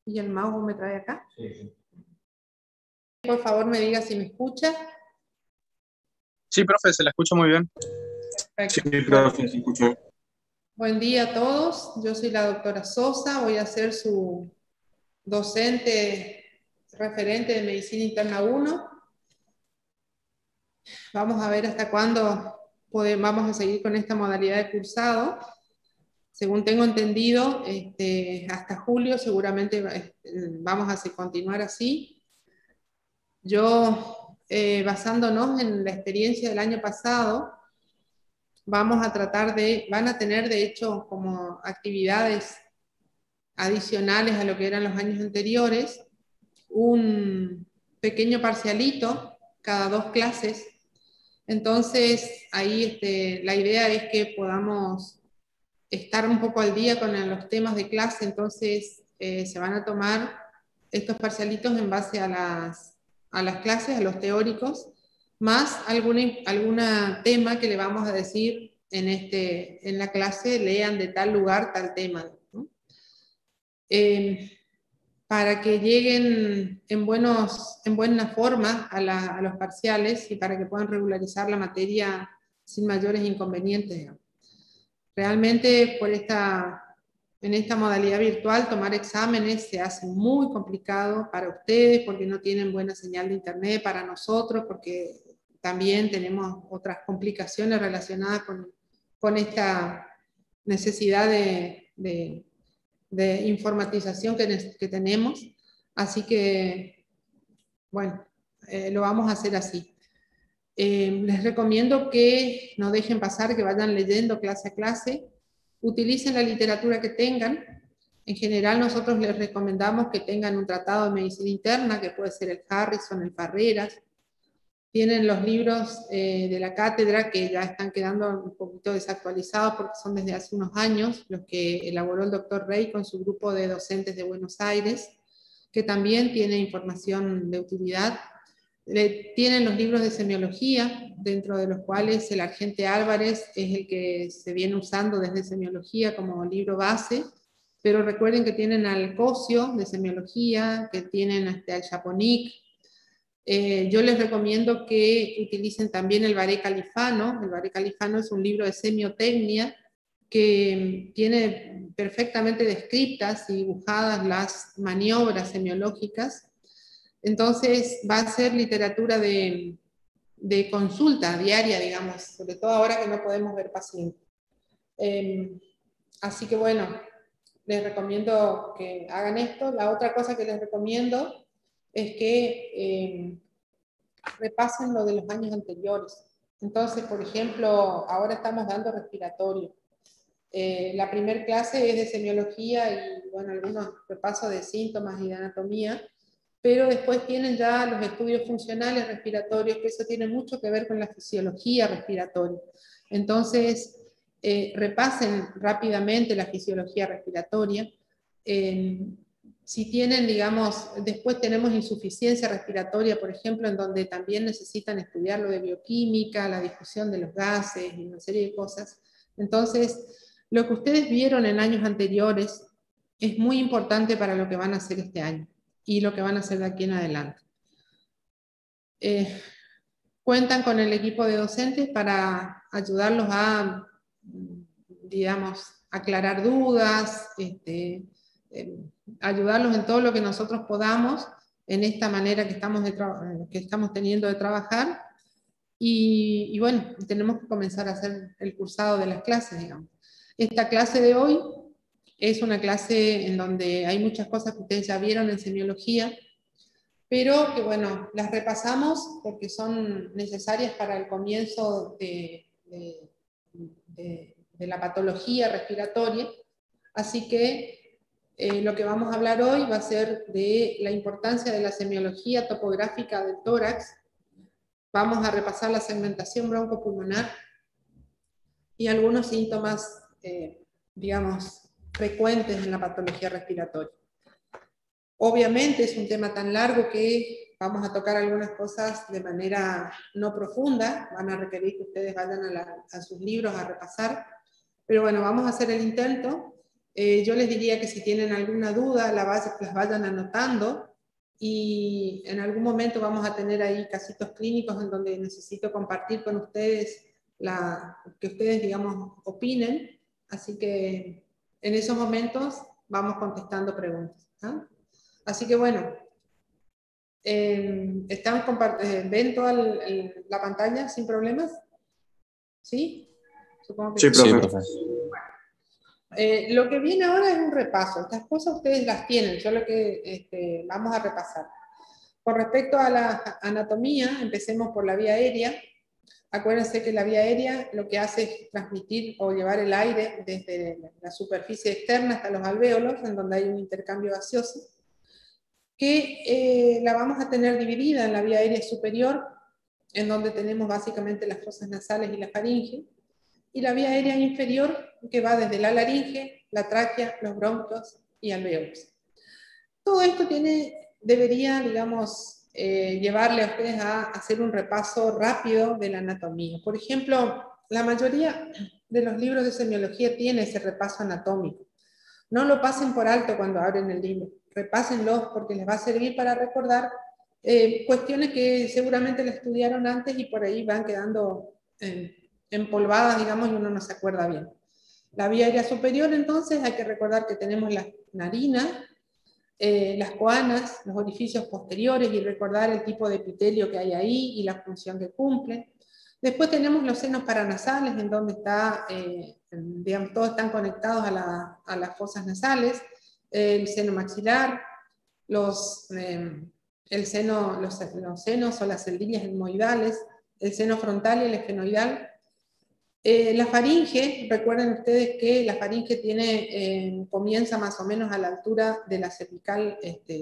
¿Y el mouse me trae acá? Sí. Por favor, me diga si me escucha. Sí, profe, se la escucha muy bien. Perfecto. Sí, profe, se escucha. Buen día a todos. Yo soy la doctora Sosa. Voy a ser su docente referente de Medicina Interna 1. Vamos a ver hasta cuándo vamos a seguir con esta modalidad de cursado. Según tengo entendido, hasta julio seguramente vamos a continuar así. Yo, basándonos en la experiencia del año pasado, vamos a tratar van a tener de hecho como actividades adicionales a lo que eran los años anteriores, un pequeño parcialito cada 2 clases. Entonces, ahí la idea es que podamos estar un poco al día con los temas de clase. Entonces, se van a tomar estos parcialitos en base a las clases, a los teóricos, más algún tema que le vamos a decir en la clase, lean de tal lugar tal tema, ¿no? Para que lleguen en buena forma a los parciales y para que puedan regularizar la materia sin mayores inconvenientes, digamos. Realmente en esta modalidad virtual tomar exámenes se hace muy complicado para ustedes porque no tienen buena señal de internet, para nosotros porque también tenemos otras complicaciones relacionadas con esta necesidad de informatización que tenemos. Así que, bueno, lo vamos a hacer así. Les recomiendo que no dejen pasar, que vayan leyendo clase a clase, utilicen la literatura que tengan. En general nosotros les recomendamos que tengan un tratado de medicina interna, que puede ser el Harrison, el Farreras. Tienen los libros de la cátedra que ya están quedando un poquito desactualizados porque son desde hace unos años, los que elaboró el doctor Rey con su grupo de docentes de Buenos Aires, que también tiene información de utilidad. Tienen los libros de semiología, dentro de los cuales el Argente Álvarez es el que se viene usando desde semiología como libro base, pero recuerden que tienen al Cosio de semiología, que tienen al Japonic. Yo les recomiendo que utilicen también el Baré Califano. El Baré Califano es un libro de semiotecnia que tiene perfectamente descritas y dibujadas las maniobras semiológicas. Entonces va a ser literatura de consulta diaria, digamos, sobre todo ahora que no podemos ver pacientes. Así que bueno, les recomiendo que hagan esto. La otra cosa que les recomiendo es que repasen lo de los años anteriores. Entonces, por ejemplo, ahora estamos dando respiratorio. La primera clase es de semiología y, bueno, algunos repasos de síntomas y de anatomía, pero después tienen ya los estudios funcionales respiratorios, que eso tiene mucho que ver con la fisiología respiratoria. Entonces, repasen rápidamente la fisiología respiratoria. Si tienen, digamos, después tenemos insuficiencia respiratoria, por ejemplo, en donde también necesitan estudiar lo de bioquímica, la difusión de los gases y una serie de cosas. Entonces, lo que ustedes vieron en años anteriores es muy importante para lo que van a hacer este año y lo que van a hacer de aquí en adelante. Cuentan con el equipo de docentes para ayudarlos a, digamos, aclarar dudas, ayudarlos en todo lo que nosotros podamos en esta manera que estamos teniendo de trabajar. Y bueno, tenemos que comenzar a hacer el cursado de las clases, digamos. Esta clase de hoy es una clase en donde hay muchas cosas que ustedes ya vieron en semiología, pero que bueno, las repasamos porque son necesarias para el comienzo de la patología respiratoria. Así que lo que vamos a hablar hoy va a ser de la importancia de la semiología topográfica del tórax. Vamos a repasar la segmentación broncopulmonar y algunos síntomas, digamos, frecuentes en la patología respiratoria. Obviamente es un tema tan largo que vamos a tocar algunas cosas de manera no profunda, van a requerir que ustedes vayan a sus libros a repasar, pero bueno, vamos a hacer el intento Yo les diría que si tienen alguna duda, las vayan anotando, y en algún momento vamos a tener ahí casitos clínicos en donde necesito compartir con ustedes que ustedes, digamos, opinen. Así que en esos momentos vamos contestando preguntas, ¿ah? Así que bueno, ¿ven toda la pantalla sin problemas? ¿Sí? Supongo que Sí, sí. profe. Lo que viene ahora es un repaso. Estas cosas ustedes las tienen, solo que vamos a repasar. Con respecto a la anatomía, empecemos por la vía aérea. Acuérdense que la vía aérea lo que hace es transmitir o llevar el aire desde la superficie externa hasta los alvéolos, en donde hay un intercambio gaseoso, que la vamos a tener dividida en la vía aérea superior, en donde tenemos básicamente las fosas nasales y la faringe, y la vía aérea inferior, que va desde la laringe, la tráquea, los bronquios y alvéolos. Todo esto debería, digamos, llevarle a ustedes a hacer un repaso rápido de la anatomía. Por ejemplo, la mayoría de los libros de semiología tiene ese repaso anatómico. No lo pasen por alto cuando abren el libro, repásenlo porque les va a servir para recordar cuestiones que seguramente la estudiaron antes y por ahí van quedando empolvadas, digamos, y uno no se acuerda bien. La vía aérea superior, entonces, hay que recordar que tenemos la narina, las coanas, los orificios posteriores, y recordar el tipo de epitelio que hay ahí y la función que cumple. Después tenemos los senos paranasales, en donde digamos, todos están conectados a las fosas nasales, el seno maxilar, los senos o las celdillas etmoidales, el seno frontal y el esfenoidal. La faringe, recuerden ustedes que la faringe comienza más o menos a la altura de la cervical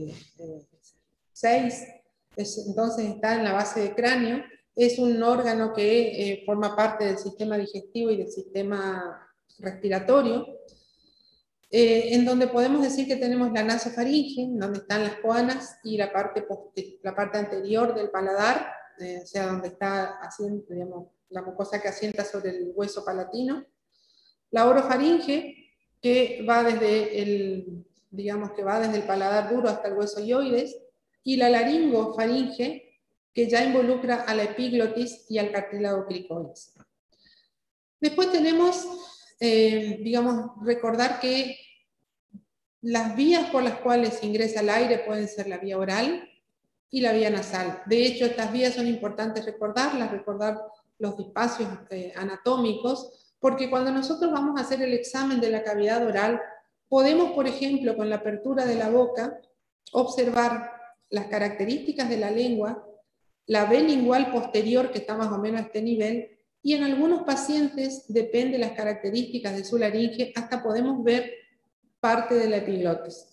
6, entonces está en la base del cráneo, es un órgano que forma parte del sistema digestivo y del sistema respiratorio, en donde podemos decir que tenemos la nasofaringe, donde están las coanas, y la parte anterior del paladar, o sea, donde está haciendo, digamos, la mucosa que asienta sobre el hueso palatino. La orofaringe, que va digamos que va desde el paladar duro hasta el hueso hioides, y la laringofaringe, que ya involucra a la epiglotis y al cartílago cricoides. Después tenemos, digamos, recordar que las vías por las cuales ingresa el aire pueden ser la vía oral y la vía nasal. De hecho, estas vías son importantes recordar los espacios anatómicos, porque cuando nosotros vamos a hacer el examen de la cavidad oral, podemos, por ejemplo, con la apertura de la boca, observar las características de la lengua, la B lingual posterior, que está más o menos a este nivel, y en algunos pacientes, depende de las características de su laringe, hasta podemos ver parte de la epiglotis.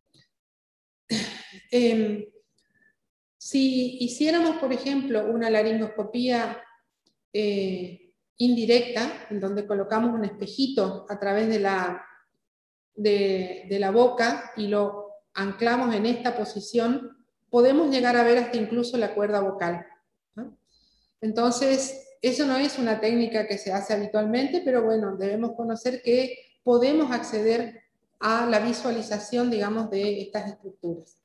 Si hiciéramos, por ejemplo, una laringoscopía indirecta, en donde colocamos un espejito a través de la boca y lo anclamos en esta posición, podemos llegar a ver hasta incluso la cuerda vocal, ¿no? Entonces, eso no es una técnica que se hace habitualmente, pero bueno, debemos conocer que podemos acceder a la visualización, digamos, de estas estructuras.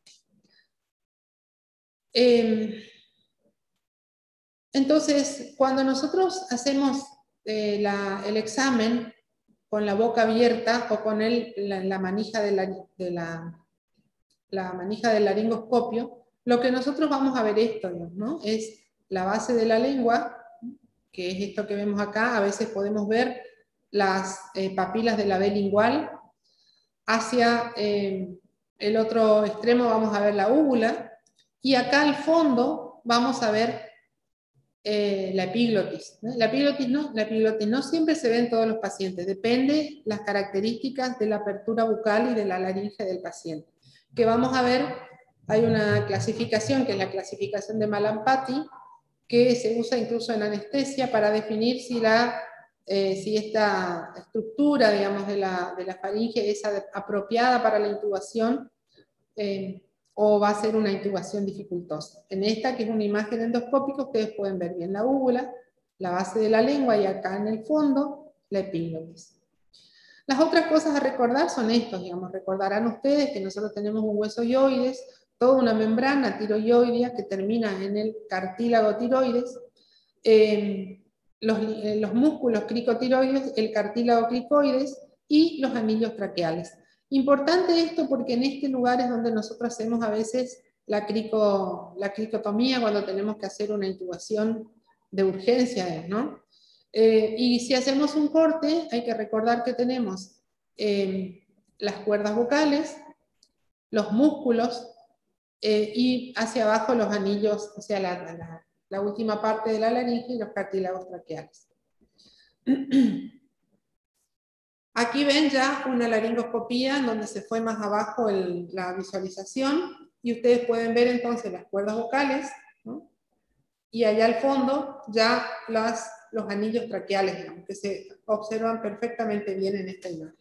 Entonces, cuando nosotros hacemos el examen con la boca abierta o con la manija la manija del laringoscopio, lo que nosotros vamos a ver ¿no? Es la base de la lengua, que es esto que vemos acá. A veces podemos ver las papilas de la B lingual. Hacia el otro extremo vamos a ver la úvula, y acá al fondo vamos a ver la epiglotis, ¿no? La epiglotis no siempre se ve en todos los pacientes, depende las características de la apertura bucal y de la laringe del paciente. Que vamos a ver, hay una clasificación que es la clasificación de Malampati, que se usa incluso en anestesia para definir si esta estructura, digamos, de la faringe es apropiada para la intubación, o va a ser una intubación dificultosa. En esta, que es una imagen endoscópica, ustedes pueden ver bien la úvula, la base de la lengua, y acá en el fondo, la epiglotis. Las otras cosas a recordar son estos, digamos, recordarán ustedes que nosotros tenemos un hueso hioides, toda una membrana tiroidea que termina en el cartílago tiroides, los músculos cricotiroides, el cartílago cricoides y los anillos traqueales. Importante esto porque en este lugar es donde nosotros hacemos a veces la cricotomía cuando tenemos que hacer una intubación de urgencia, ¿no? Y si hacemos un corte, hay que recordar que tenemos las cuerdas vocales, los músculos y hacia abajo los anillos, o sea, la última parte de la laringe y los cartílagos traqueales. Aquí ven ya una laringoscopía en donde se fue más abajo la visualización y ustedes pueden ver entonces las cuerdas vocales, ¿no? Y allá al fondo ya los anillos traqueales, digamos, que se observan perfectamente bien en esta imagen.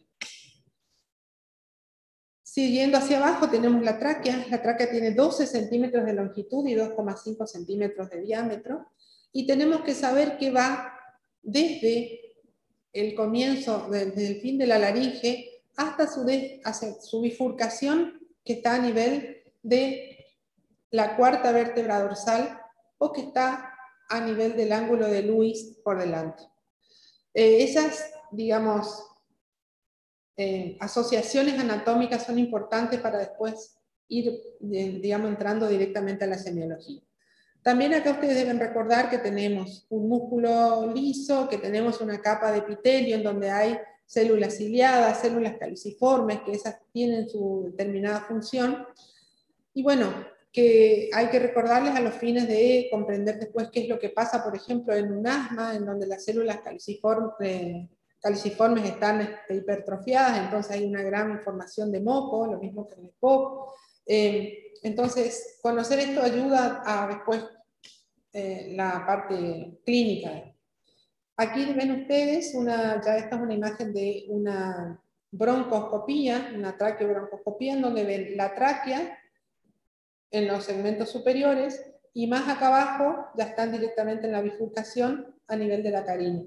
Siguiendo hacia abajo tenemos la tráquea tiene 12 centímetros de longitud y 2,5 centímetros de diámetro, y tenemos que saber que va desde el comienzo, desde el fin de la laringe, hasta hacia su bifurcación, que está a nivel de la cuarta vértebra dorsal, o que está a nivel del ángulo de Lewis por delante. Esas, digamos, asociaciones anatómicas son importantes para después ir, digamos, entrando directamente a la semiología. También acá ustedes deben recordar que tenemos un músculo liso, que tenemos una capa de epitelio en donde hay células ciliadas, células caliciformes, que esas tienen su determinada función. Y bueno, que hay que recordarles a los fines de comprender después qué es lo que pasa, por ejemplo, en un asma, en donde las células caliciformes están hipertrofiadas, entonces hay una gran formación de moco, lo mismo que en el POC. Entonces, conocer esto ayuda a después la parte clínica. Aquí ven ustedes, ya esta es una imagen de una broncoscopía, una traqueobroncoscopía, en donde ven la tráquea en los segmentos superiores, y más acá abajo ya están directamente en la bifurcación a nivel de la carina.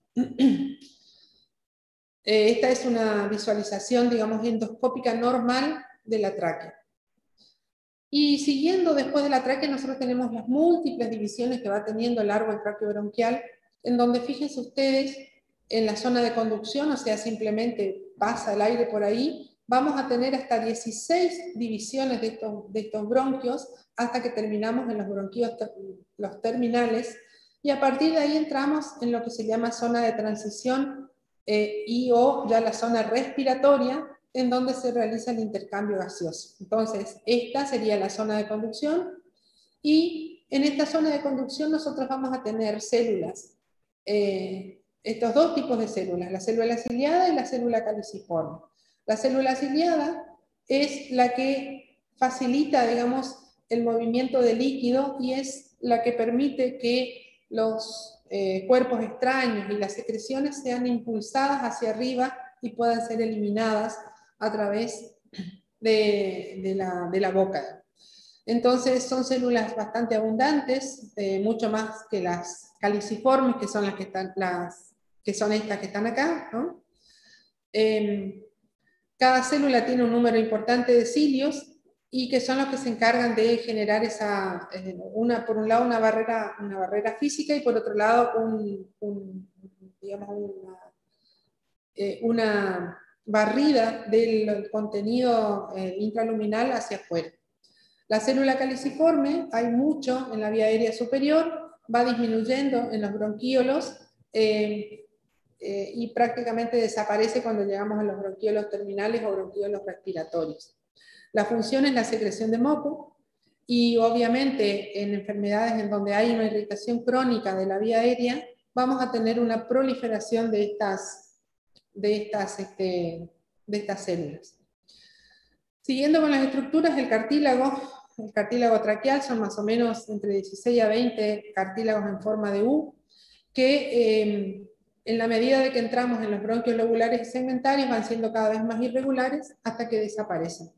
Esta es una visualización, digamos, endoscópica normal de la tráquea. Y siguiendo después de la tráquea, nosotros tenemos las múltiples divisiones que va teniendo el árbol traqueobronquial, en donde fíjense ustedes en la zona de conducción, o sea, simplemente pasa el aire por ahí, vamos a tener hasta 16 divisiones de estos bronquios hasta que terminamos en los bronquios los terminales, y a partir de ahí entramos en lo que se llama zona de transición o ya la zona respiratoria, en donde se realiza el intercambio gaseoso. Entonces, esta sería la zona de conducción, y en esta zona de conducción nosotros vamos a tener células, estos dos tipos de células, la célula ciliada y la célula caliciforme. La célula ciliada es la que facilita, digamos, el movimiento de líquido y es la que permite que los cuerpos extraños y las secreciones sean impulsadas hacia arriba y puedan ser eliminadas a través de la boca. Entonces son células bastante abundantes, mucho más que las caliciformes, que son estas que están acá, ¿no? Cada célula tiene un número importante de cilios y que son los que se encargan de generar por un lado una barrera física, y por otro lado una barrida del contenido intraluminal hacia afuera. La célula caliciforme, hay mucho en la vía aérea superior, va disminuyendo en los bronquíolos y prácticamente desaparece cuando llegamos a los bronquíolos terminales o bronquíolos respiratorios. La función es la secreción de moco, y obviamente en enfermedades en donde hay una irritación crónica de la vía aérea, vamos a tener una proliferación de estas células. Siguiendo con las estructuras, el cartílago traqueal son más o menos entre 16 a 20 cartílagos en forma de U, que en la medida de que entramos en los bronquios lobulares y segmentarios van siendo cada vez más irregulares hasta que desaparecen.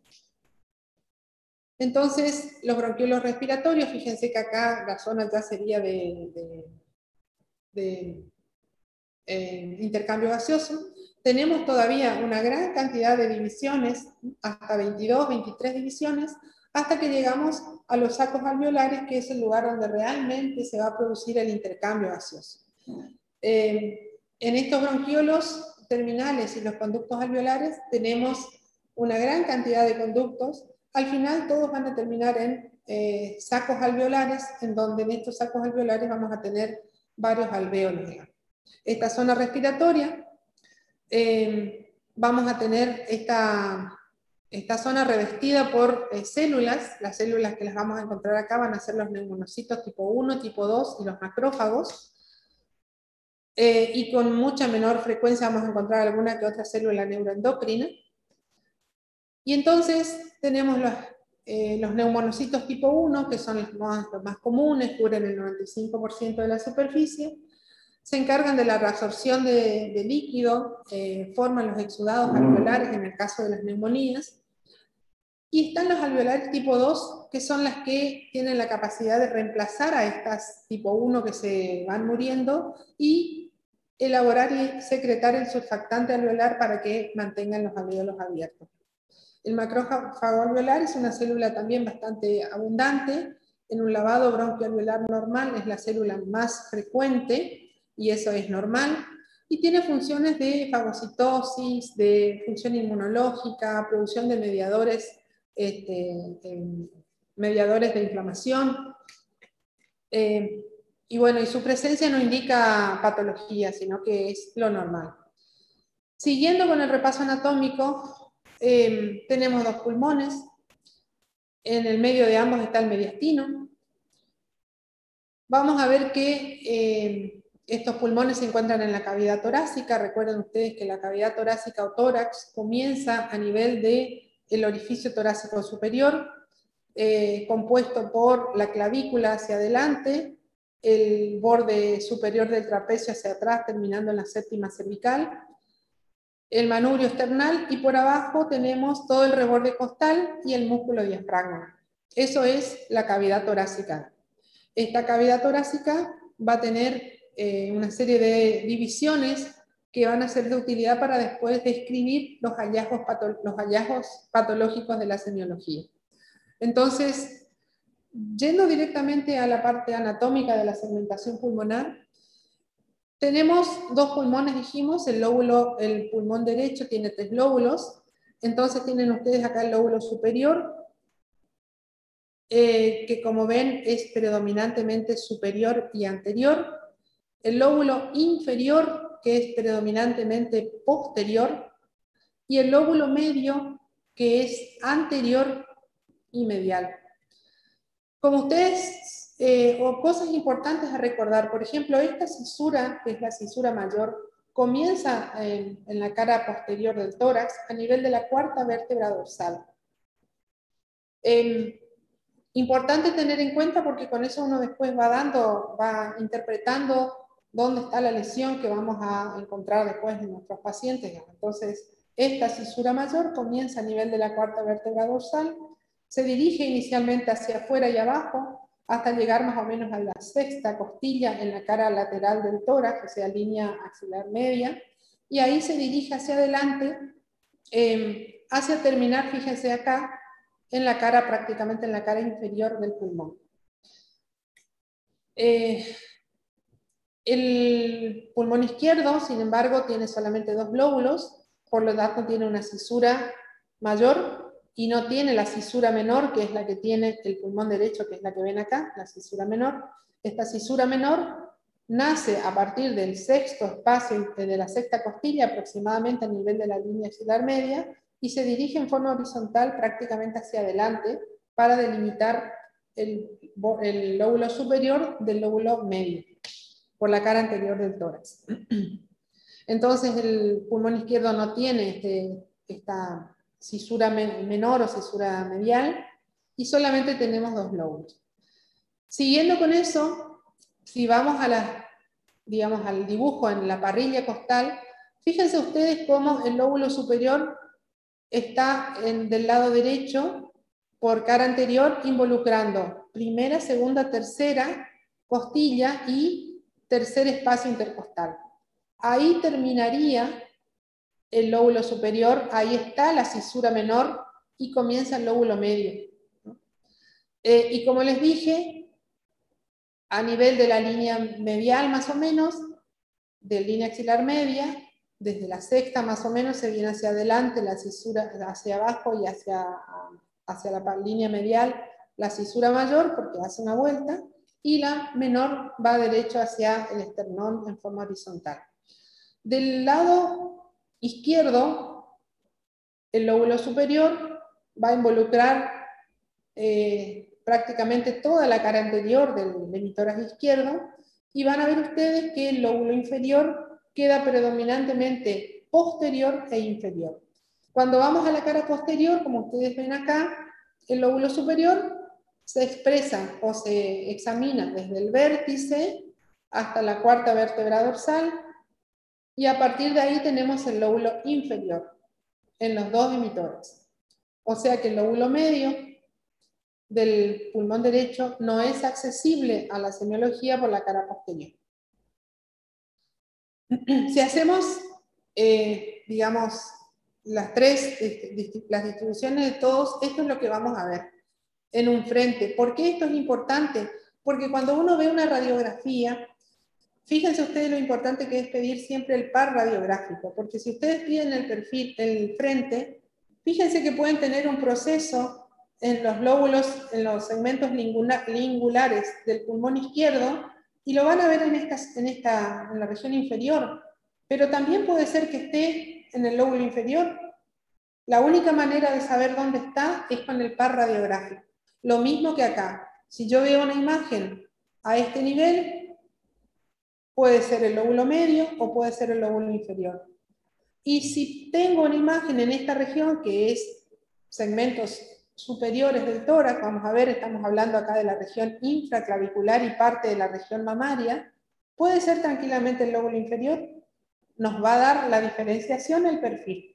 Entonces, los bronquiolos respiratorios, fíjense que acá la zona ya sería intercambio gaseoso. Tenemos todavía una gran cantidad de divisiones, hasta 22, 23 divisiones, hasta que llegamos a los sacos alveolares, que es el lugar donde realmente se va a producir el intercambio gaseoso. En estos bronquiolos terminales y los conductos alveolares tenemos una gran cantidad de conductos. Al final todos van a terminar en sacos alveolares, en donde en estos sacos alveolares vamos a tener varios alvéolos. Esta zona respiratoria, vamos a tener esta zona revestida por células. Las células que las vamos a encontrar acá van a ser los neumonocitos tipo 1, tipo 2 y los macrófagos. Y con mucha menor frecuencia vamos a encontrar alguna que otra célula neuroendocrina. Y entonces tenemos los neumonocitos tipo 1, que son los más comunes, cubren el 95% de la superficie, se encargan de la reabsorción de líquido, forman los exudados alveolares en el caso de las neumonías, y están los alveolares tipo 2, que son las que tienen la capacidad de reemplazar a estas tipo 1 que se van muriendo, y elaborar y secretar el surfactante alveolar para que mantengan los alvéolos abiertos. El macrófago alveolar es una célula también bastante abundante. En un lavado bronquioalveolar normal es la célula más frecuente, y eso es normal, y tiene funciones de fagocitosis, de función inmunológica, producción de mediadores, mediadores de inflamación, y bueno, y su presencia no indica patología, sino que es lo normal. Siguiendo con el repaso anatómico, tenemos dos pulmones, en el medio de ambos está el mediastino. Vamos a ver que estos pulmones se encuentran en la cavidad torácica. Recuerden ustedes que la cavidad torácica o tórax comienza a nivel del orificio torácico superior, compuesto por la clavícula hacia adelante, el borde superior del trapecio hacia atrás, terminando en la séptima cervical, el manubrio esternal, y por abajo tenemos todo el reborde costal y el músculo diafragma. Eso es la cavidad torácica. Esta cavidad torácica va a tener una serie de divisiones que van a ser de utilidad para después describir los hallazgos patológicos de la semiología. Entonces, yendo directamente a la parte anatómica de la segmentación pulmonar, tenemos dos pulmones, dijimos. El pulmón derecho tiene 3 lóbulos. Entonces tienen ustedes acá el lóbulo superior, que como ven es predominantemente superior y anterior. El lóbulo inferior, que es predominantemente posterior. Y el lóbulo medio, que es anterior y medial. Como ustedes, o cosas importantes a recordar, por ejemplo, esta cisura, que es la cisura mayor, comienza en la cara posterior del tórax, a nivel de la cuarta vértebra dorsal. Importante tener en cuenta, porque con eso uno después va interpretando dónde está la lesión que vamos a encontrar después en nuestros pacientes. Entonces, esta cisura mayor comienza a nivel de la cuarta vértebra dorsal, se dirige inicialmente hacia afuera y abajo, hasta llegar más o menos a la sexta costilla en la cara lateral del tórax, o sea, línea axilar media, y ahí se dirige hacia adelante, hacia terminar, fíjense acá, en la cara, prácticamente en la cara inferior del pulmón. El pulmón izquierdo, sin embargo, tiene solamente 2 lóbulos, por lo tanto tiene una cisura mayor y no tiene la cisura menor, que es la que tiene el pulmón derecho, que es la que ven acá, la cisura menor. Esta cisura menor nace a partir del sexto espacio, de la sexta costilla, aproximadamente a nivel de la línea axilar media, y se dirige en forma horizontal prácticamente hacia adelante para delimitar el lóbulo superior del lóbulo medio, por la cara anterior del tórax. Entonces el pulmón izquierdo no tiene esta cisura menor o cisura medial, y solamente tenemos 2 lóbulos. Siguiendo con eso, si vamos a digamos, al dibujo en la parrilla costal, fíjense ustedes cómo el lóbulo superior está del lado derecho por cara anterior, involucrando primera, segunda, tercera costilla y tercer espacio intercostal. ahí terminaría el lóbulo superior, ahí está la cisura menor y comienza el lóbulo medio. Y como les dije, a nivel de la línea medial más o menos, de línea axilar media, desde la sexta más o menos se viene hacia adelante, la cisura hacia abajo y hacia la línea medial, la cisura mayor porque hace una vuelta, y la menor va derecho hacia el esternón en forma horizontal. Del lado izquierdo, el lóbulo superior va a involucrar prácticamente toda la cara anterior del hemitórax izquierdo, y van a ver ustedes que el lóbulo inferior queda predominantemente posterior e inferior. Cuando vamos a la cara posterior, como ustedes ven acá, el lóbulo superior se expresa o se examina desde el vértice hasta la cuarta vértebra dorsal, y a partir de ahí tenemos el lóbulo inferior en los dos hemitórax. O sea que el lóbulo medio del pulmón derecho no es accesible a la semiología por la cara posterior. Si hacemos, digamos, las distribuciones de todos, esto es lo que vamos a ver en un frente. ¿Por qué esto es importante? Porque cuando uno ve una radiografía, fíjense ustedes lo importante que es pedir siempre el par radiográfico, porque si ustedes piden el perfil, el frente, fíjense que pueden tener un proceso en los lóbulos, en los segmentos lingulares del pulmón izquierdo, y lo van a ver en la región inferior, pero también puede ser que esté en el lóbulo inferior. La única manera de saber dónde está es con el par radiográfico. Lo mismo que acá. Si yo veo una imagen a este nivel, puede ser el lóbulo medio o puede ser el lóbulo inferior. Y si tengo una imagen en esta región que es segmentos superiores del tórax, vamos a ver, estamos hablando acá de la región infraclavicular y parte de la región mamaria, puede ser tranquilamente el lóbulo inferior. Nos va a dar la diferenciación el perfil.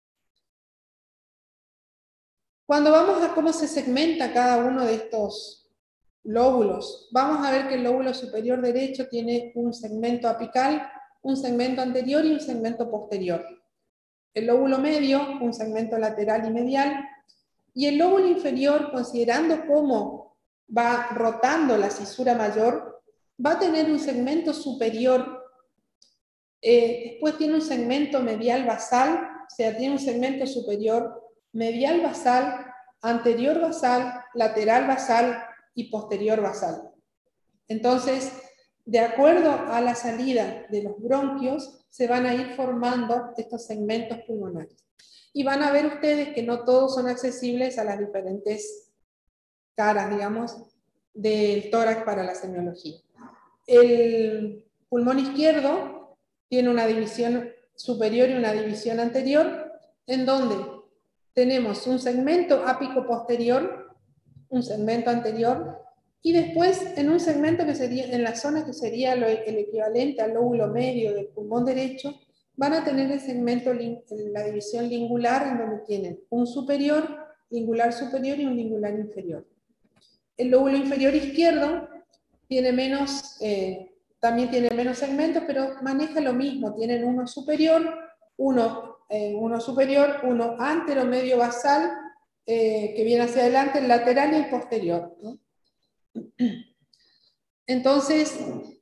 Cuando vamos a cómo se segmenta cada uno de estos lóbulos, vamos a ver que el lóbulo superior derecho tiene un segmento apical, un segmento anterior y un segmento posterior. El lóbulo medio, un segmento lateral y medial, y el lóbulo inferior, considerando cómo va rotando la cisura mayor, va a tener un segmento superior, después tiene un segmento medial basal, o sea, tiene un segmento superior, medial basal, anterior basal, lateral basal y posterior basal. Entonces, de acuerdo a la salida de los bronquios, se van a ir formando estos segmentos pulmonares. Y van a ver ustedes que no todos son accesibles a las diferentes caras, digamos, del tórax para la semiología. El pulmón izquierdo tiene una división superior y una división anterior, en donde tenemos un segmento ápico posterior, un segmento anterior, y después en un segmento que sería, en la zona que sería el equivalente al lóbulo medio del pulmón derecho, van a tener el segmento, la división lingular, en donde tienen un superior, lingular superior y un lingular inferior. El lóbulo inferior izquierdo tiene menos, también tiene menos segmentos, pero maneja lo mismo, tienen uno superior, uno antero medio basal, que viene hacia adelante, el lateral y el posterior, ¿no? Entonces,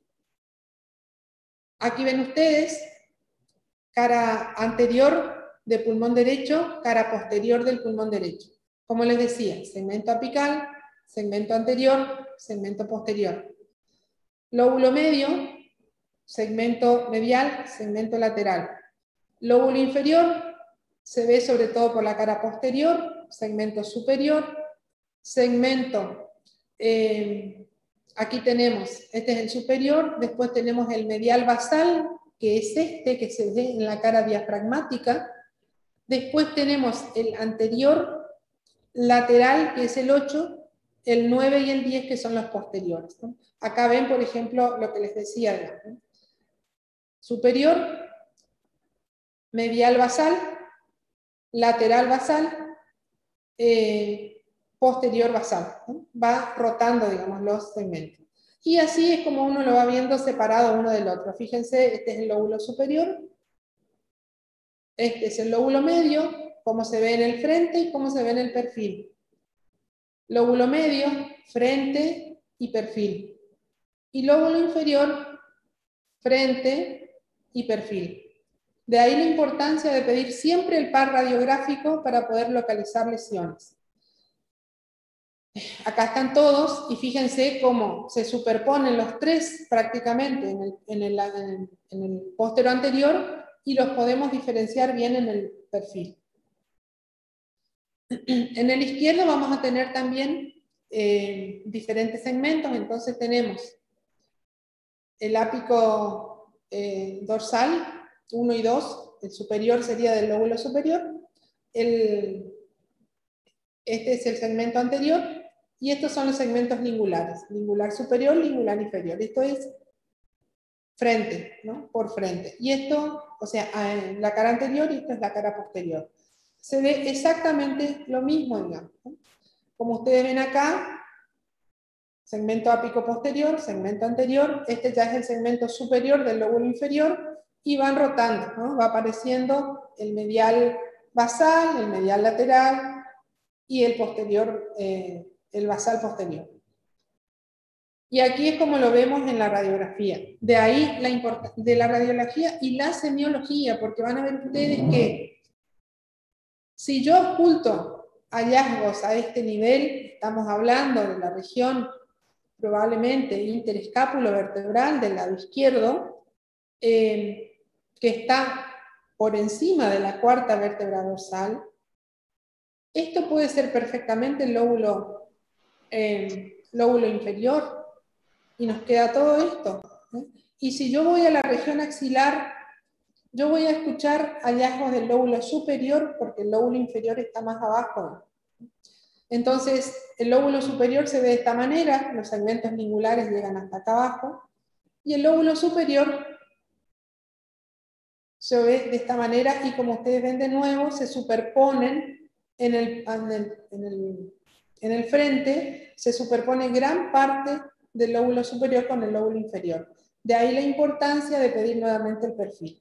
aquí ven ustedes, cara anterior del pulmón derecho, cara posterior del pulmón derecho. Como les decía, segmento apical, segmento anterior, segmento posterior. Lóbulo medio, segmento medial, segmento lateral. Lóbulo inferior, se ve sobre todo por la cara posterior, segmento superior, segmento, aquí tenemos, este es el superior, después tenemos el medial basal, que es este, que se ve en la cara diafragmática, después tenemos el anterior lateral, que es el 8, el 9 y el 10, que son los posteriores, ¿no? Acá ven, por ejemplo, lo que les decía, ¿no? Superior, medial basal, lateral basal, posterior basal, ¿no? Va rotando, digamos, los segmentos. Y así es como uno lo va viendo separado uno del otro. Fíjense, este es el lóbulo superior, este es el lóbulo medio, cómo se ve en el frente y cómo se ve en el perfil. Lóbulo medio, frente y perfil. Y lóbulo inferior, frente y perfil. De ahí la importancia de pedir siempre el par radiográfico para poder localizar lesiones. Acá están todos y fíjense cómo se superponen los tres prácticamente en el póstero anterior y los podemos diferenciar bien en el perfil. En el izquierdo vamos a tener también diferentes segmentos, entonces tenemos el ápico dorsal 1 y 2, el superior sería del lóbulo superior, este es el segmento anterior, y estos son los segmentos lingulares, lingular superior, lingular inferior. Esto es frente, ¿no? Por frente. Y esto, o sea, la cara anterior y esto es la cara posterior. Se ve exactamente lo mismo, digamos, ¿no? Como ustedes ven acá, segmento ápico posterior, segmento anterior, este ya es el segmento superior del lóbulo inferior, y van rotando, ¿no? Va apareciendo el medial basal, el medial lateral, y el posterior, el basal posterior. Y aquí es como lo vemos en la radiografía. De ahí la importancia de la radiografía y la semiología, porque van a ver ustedes que si yo oculto hallazgos a este nivel, estamos hablando de la región probablemente interescápulo vertebral del lado izquierdo, que está por encima de la cuarta vértebra dorsal, esto puede ser perfectamente el lóbulo inferior, y nos queda todo esto, ¿no? Y si yo voy a la región axilar, yo voy a escuchar hallazgos del lóbulo superior, porque el lóbulo inferior está más abajo. Entonces, el lóbulo superior se ve de esta manera, los segmentos lingulares llegan hasta acá abajo, y el lóbulo superior se ve de esta manera, y como ustedes ven de nuevo, se superponen en el frente, se superpone gran parte del lóbulo superior con el lóbulo inferior. De ahí la importancia de pedir nuevamente el perfil.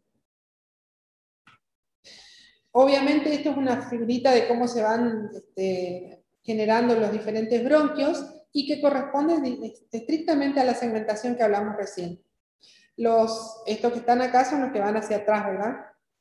Obviamente esto es una figurita de cómo se van generando los diferentes bronquios y que corresponde estrictamente a la segmentación que hablamos recién. Estos que están acá son los que van hacia atrás, ¿verdad?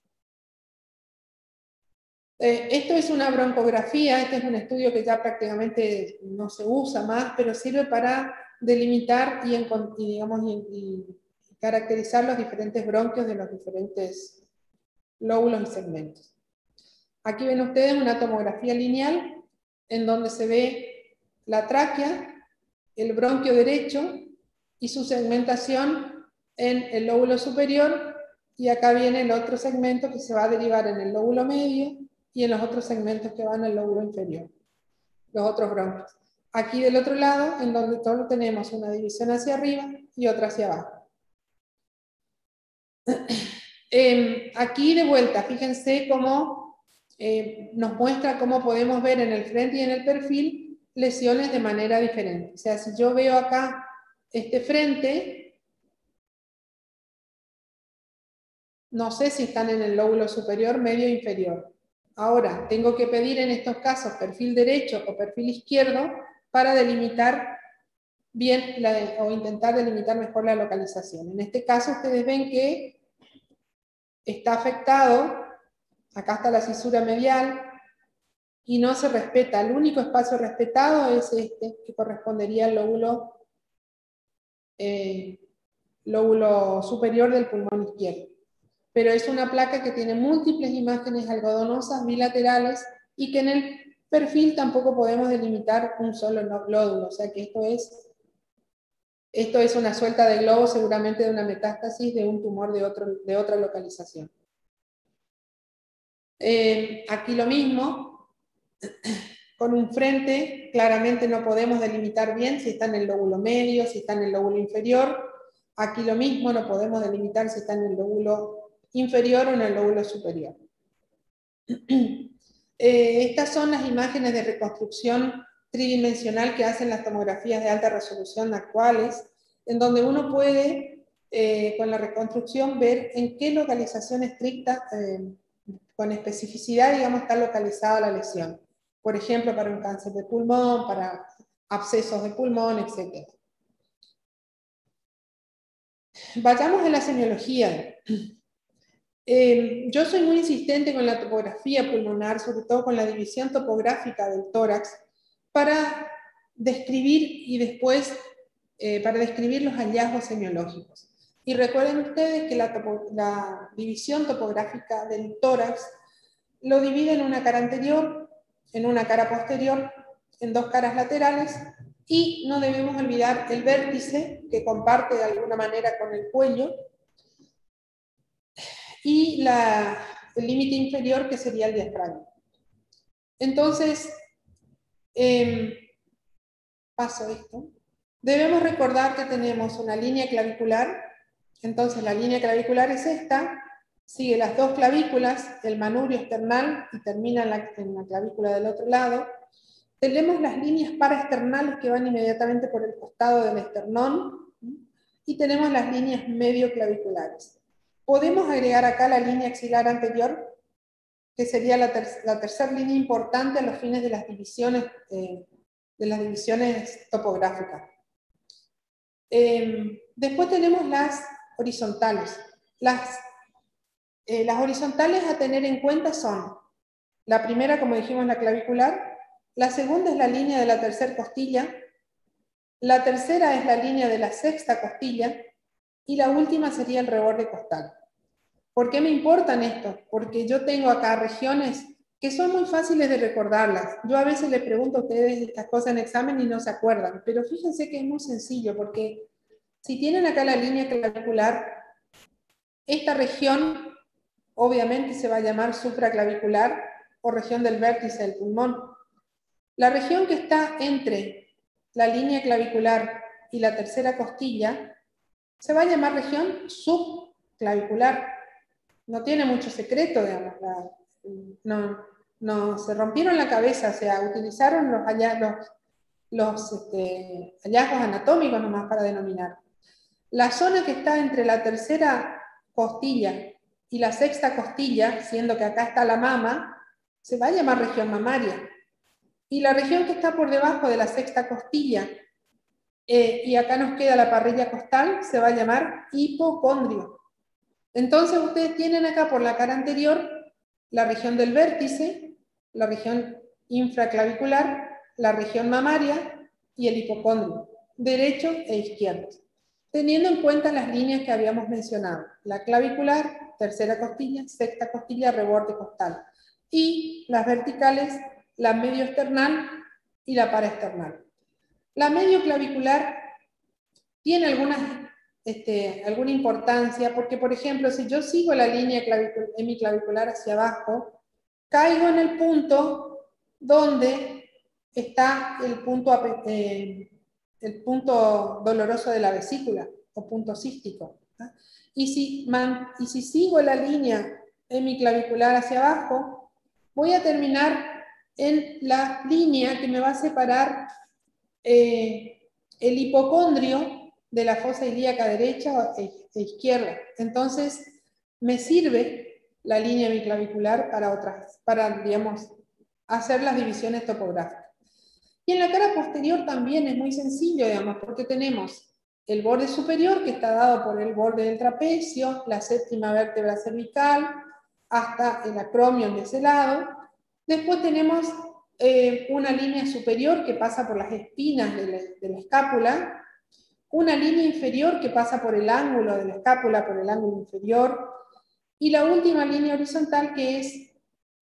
Esto es una broncografía, este es un estudio que ya prácticamente no se usa más, pero sirve para delimitar y caracterizar los diferentes bronquios de los diferentes lóbulos y segmentos. Aquí ven ustedes una tomografía lineal en donde se ve la tráquea, el bronquio derecho y su segmentación en el lóbulo superior, y acá viene el otro segmento que se va a derivar en el lóbulo medio y en los otros segmentos que van al lóbulo inferior, los otros bronquios. Aquí del otro lado, en donde solo tenemos una división hacia arriba y otra hacia abajo. Aquí de vuelta, fíjense cómo nos muestra cómo podemos ver en el frente y en el perfil lesiones de manera diferente. O sea, si yo veo acá este frente, no sé si están en el lóbulo superior, medio o inferior. Ahora, tengo que pedir en estos casos perfil derecho o perfil izquierdo para delimitar bien o intentar delimitar mejor la localización. En este caso ustedes ven que está afectado, acá está la cisura medial, y no se respeta. El único espacio respetado es este, que correspondería al lóbulo superior del pulmón izquierdo. Pero es una placa que tiene múltiples imágenes algodonosas bilaterales y que en el perfil tampoco podemos delimitar un solo nódulo. O sea que esto es una suelta de globo, seguramente de una metástasis de un tumor de otra localización. Aquí lo mismo, con un frente claramente no podemos delimitar bien si está en el lóbulo medio, si está en el lóbulo inferior. Aquí lo mismo, no podemos delimitar si está en el lóbulo inferior o en el lóbulo superior. Estas son las imágenes de reconstrucción tridimensional que hacen las tomografías de alta resolución actuales, en donde uno puede, con la reconstrucción, ver en qué localización estricta, con especificidad, digamos, está localizada la lesión. Por ejemplo, para un cáncer de pulmón, para abscesos de pulmón, etc. Vayamos a la semiología. Yo soy muy insistente con la topografía pulmonar, sobre todo con la división topográfica del tórax, para describir y después para describir los hallazgos semiológicos. Y recuerden ustedes que la división topográfica del tórax lo divide en una cara anterior, en una cara posterior, en dos caras laterales, y no debemos olvidar el vértice que comparte de alguna manera con el cuello, y el límite inferior, que sería el diafragma. Entonces, paso esto. Debemos recordar que tenemos una línea clavicular. Entonces la línea clavicular es esta, sigue las dos clavículas, el manubrio esternal y termina en la clavícula del otro lado. Tenemos las líneas paraesternales que van inmediatamente por el costado del esternón, y tenemos las líneas medioclaviculares. Podemos agregar acá la línea axilar anterior, que sería la tercera línea importante a los fines de las divisiones topográficas. Después tenemos las horizontales. Las horizontales a tener en cuenta son, la primera, como dijimos, la clavicular, la segunda es la línea de la tercera costilla, la tercera es la línea de la sexta costilla, y la última sería el reborde costal. ¿Por qué me importan estos? Porque yo tengo acá regiones que son muy fáciles de recordarlas. Yo a veces les pregunto a ustedes estas cosas en examen y no se acuerdan, pero fíjense que es muy sencillo, porque si tienen acá la línea clavicular, esta región obviamente se va a llamar supraclavicular o región del vértice del pulmón. La región que está entre la línea clavicular y la tercera costilla se va a llamar región subclavicular. No tiene mucho secreto, digamos. No se rompieron la cabeza, o sea, utilizaron los hallazgos anatómicos nomás para denominar. La zona que está entre la tercera costilla y la sexta costilla, siendo que acá está la mama, se va a llamar región mamaria. Y la región que está por debajo de la sexta costilla, y acá nos queda la parrilla costal, se va a llamar hipocondrio. Entonces ustedes tienen acá por la cara anterior la región del vértice, la región infraclavicular, la región mamaria y el hipocondrio, derecho e izquierdo, teniendo en cuenta las líneas que habíamos mencionado: la clavicular, tercera costilla, sexta costilla, reborde costal, y las verticales, la medioesternal y la paraesternal. La medioclavicular tiene alguna importancia, porque, por ejemplo, si yo sigo la línea hemiclavicular hacia abajo, caigo en el punto donde está el punto doloroso de la vesícula, o punto cístico. Y si sigo la línea hemiclavicular hacia abajo, voy a terminar en la línea que me va a separar el hipocondrio de la fosa ilíaca derecha e izquierda. Entonces, me sirve la línea biclavicular para, digamos, hacer las divisiones topográficas. Y en la cara posterior también es muy sencillo, digamos, porque tenemos el borde superior, que está dado por el borde del trapecio, la séptima vértebra cervical, hasta el acromion de ese lado. Después tenemos una línea superior que pasa por las espinas de la escápula, una línea inferior que pasa por el ángulo de la escápula, por el ángulo inferior, y la última línea horizontal, que es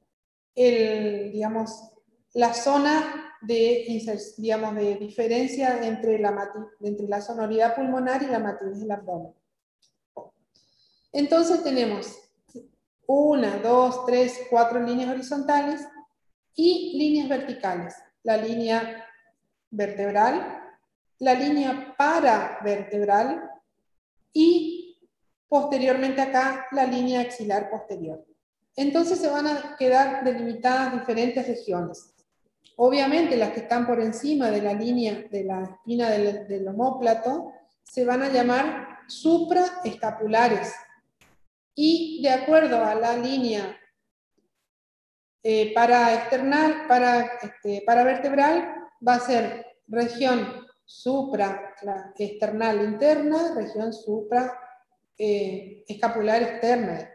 la zona de diferencia entre la sonoridad pulmonar y la matriz del abdomen. Entonces tenemos 1, 2, 3, 4 líneas horizontales y líneas verticales. La línea vertebral, la línea paravertebral y posteriormente acá la línea axilar posterior. Entonces se van a quedar delimitadas diferentes regiones. Obviamente las que están por encima de la línea de la espina del omóplato se van a llamar supraescapulares. Y de acuerdo a la línea paravertebral va a ser región supraesternal interna, región supraescapular externa.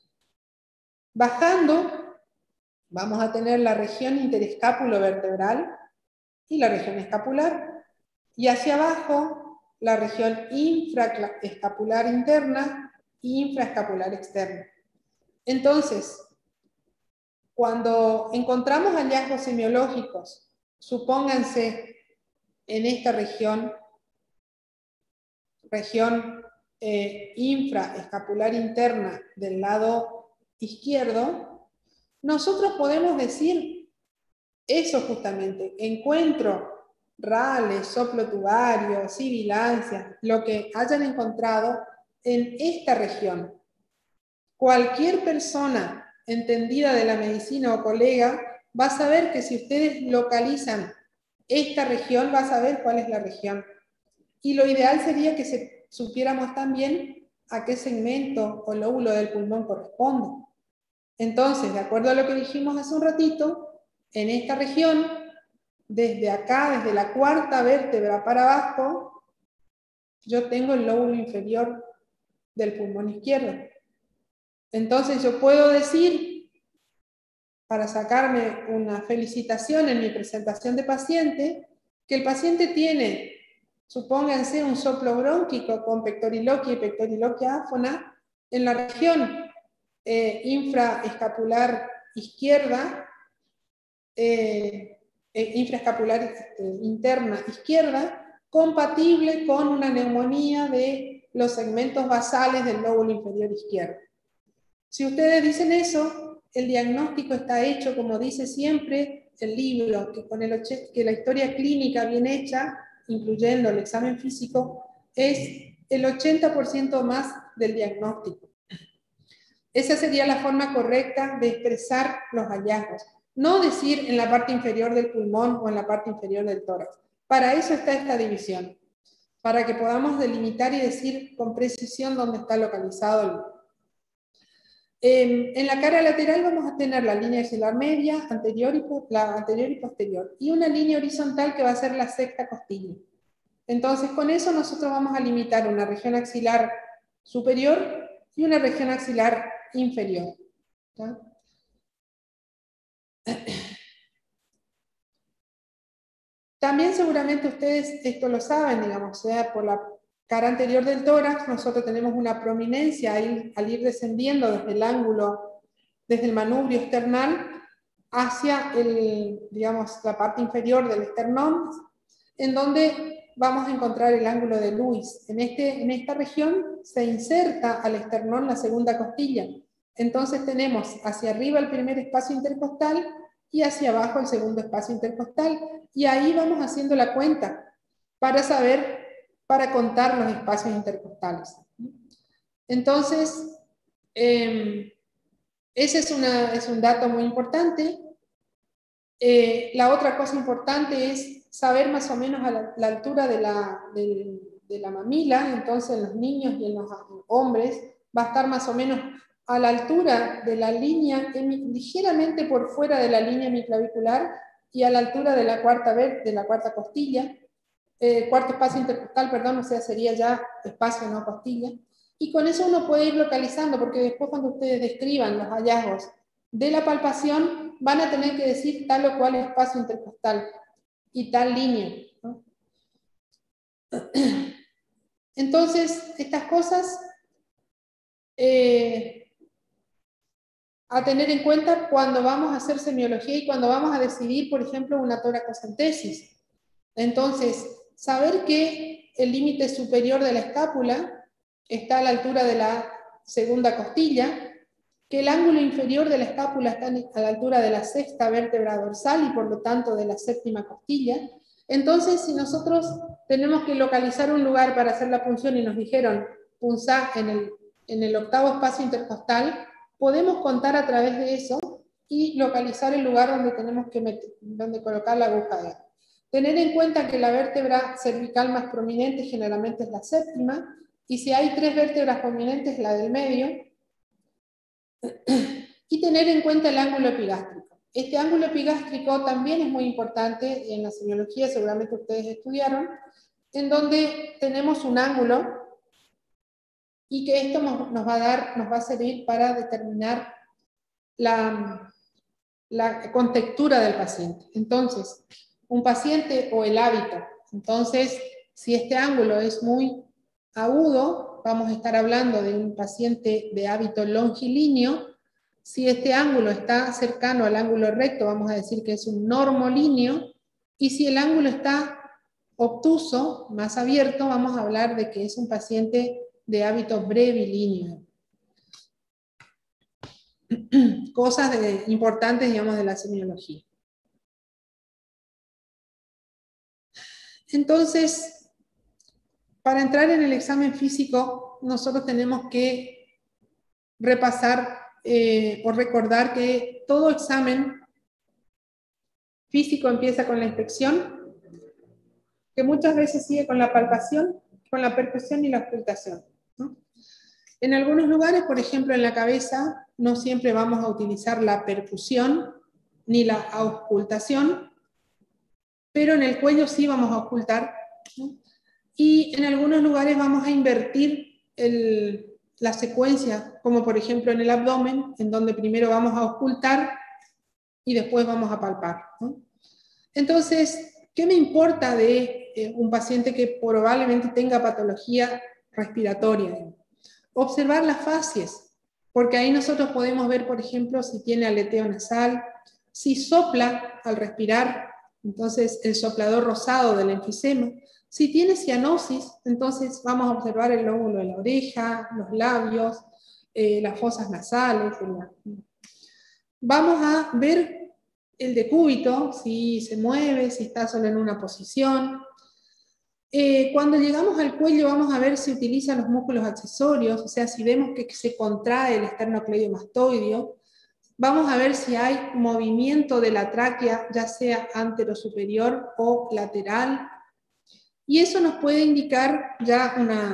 Bajando, vamos a tener la región interescápulo-vertebral y la región escapular. Y hacia abajo, la región infraescapular interna e infraescapular externa. Entonces, cuando encontramos hallazgos semiológicos, supónganse en esta región infraescapular interna del lado izquierdo, nosotros podemos decir eso justamente, encuentro rales, soplo tubario, sibilancias, lo que hayan encontrado en esta región. Cualquier persona entendida de la medicina o colega va a saber que si ustedes localizan esta región, va a saber cuál es la región. Y lo ideal sería que supiéramos también a qué segmento o lóbulo del pulmón corresponde. Entonces, de acuerdo a lo que dijimos hace un ratito, en esta región, desde acá, desde la cuarta vértebra para abajo, yo tengo el lóbulo inferior del pulmón izquierdo. Entonces yo puedo decir, para sacarme una felicitación en mi presentación de paciente, que el paciente tiene, supónganse, un soplo brónquico con pectoriloquia y pectoriloquia áfona en la región infraescapular izquierda, infraescapular interna izquierda, compatible con una neumonía de los segmentos basales del lóbulo inferior izquierdo. Si ustedes dicen eso, el diagnóstico está hecho, como dice siempre el libro, que la historia clínica bien hecha, incluyendo el examen físico, es el 80% más del diagnóstico. Esa sería la forma correcta de expresar los hallazgos. No decir en la parte inferior del pulmón o en la parte inferior del tórax. Para eso está esta división, para que podamos delimitar y decir con precisión dónde está localizado el lugar. En la cara lateral vamos a tener la línea axilar media, la anterior y posterior, y una línea horizontal que va a ser la sexta costilla. Entonces, con eso nosotros vamos a limitar una región axilar superior y una región axilar inferior. ¿Está? También seguramente ustedes esto lo saben, digamos, o sea, por la cara anterior del tórax nosotros tenemos una prominencia al ir descendiendo desde el ángulo, desde el manubrio esternal hacia la parte inferior del esternón, en donde vamos a encontrar el ángulo de Lewis. En esta región se inserta al esternón la segunda costilla. Entonces tenemos hacia arriba el primer espacio intercostal y hacia abajo el segundo espacio intercostal. Y ahí vamos haciendo la cuenta para contar los espacios intercostales. Entonces, ese es un dato muy importante. La otra cosa importante es saber más o menos a la altura de la mamila. Entonces en los niños y en los hombres va a estar más o menos a la altura de la línea, ligeramente por fuera de la línea hemiclavicular y a la altura de la cuarta costilla, cuarto espacio intercostal, perdón, o sea, sería ya espacio, no costilla. Y con eso uno puede ir localizando, porque después cuando ustedes describan los hallazgos de la palpación, van a tener que decir tal o cual espacio intercostal y tal línea, ¿no? Entonces, estas cosas a tener en cuenta cuando vamos a hacer semiología y cuando vamos a decidir, por ejemplo, una toracocentesis. Entonces, saber que el límite superior de la escápula está a la altura de la segunda costilla, que el ángulo inferior de la escápula está a la altura de la sexta vértebra dorsal y por lo tanto de la séptima costilla. Entonces, si nosotros tenemos que localizar un lugar para hacer la punción y nos dijeron punzar en el octavo espacio intercostal, podemos contar a través de eso y localizar el lugar donde tenemos que donde colocar la aguja. Tener en cuenta que la vértebra cervical más prominente generalmente es la séptima, y si hay 3 vértebras prominentes, la del medio, y tener en cuenta el ángulo epigástrico. Este ángulo epigástrico también es muy importante en la semiología, seguramente ustedes estudiaron, en donde tenemos un ángulo y que esto nos va a servir para determinar la contextura del paciente. Entonces, un paciente o el hábito. Entonces, si este ángulo es muy agudo, vamos a estar hablando de un paciente de hábito longilíneo. Si este ángulo está cercano al ángulo recto, vamos a decir que es un normolíneo. Y si el ángulo está obtuso, más abierto, vamos a hablar de que es un paciente de hábito brevilíneo. Cosas importantes, digamos, de la semiología. Entonces, para entrar en el examen físico, nosotros tenemos que repasar o recordar que todo examen físico empieza con la inspección, que muchas veces sigue con la palpación, con la percusión y la auscultación, ¿no? En algunos lugares, por ejemplo en la cabeza, no siempre vamos a utilizar la percusión ni la auscultación, pero en el cuello sí vamos a auscultar, ¿no? Y en algunos lugares vamos a invertir la secuencia, como por ejemplo en el abdomen, en donde primero vamos a auscultar y después vamos a palpar, ¿no? Entonces, ¿qué me importa de un paciente que probablemente tenga patología respiratoria? Observar las facies, porque ahí nosotros podemos ver, por ejemplo, si tiene aleteo nasal, si sopla al respirar, entonces el soplador rosado del enfisema. Si tiene cianosis, entonces vamos a observar el lóbulo de la oreja, los labios, las fosas nasales. Vamos a ver el decúbito, si se mueve, si está solo en una posición. Cuando llegamos al cuello vamos a ver si utiliza los músculos accesorios, o sea, si vemos que se contrae el esternocleidomastoideo. Vamos a ver si hay movimiento de la tráquea, ya sea anterosuperior o lateral. Y eso nos puede indicar ya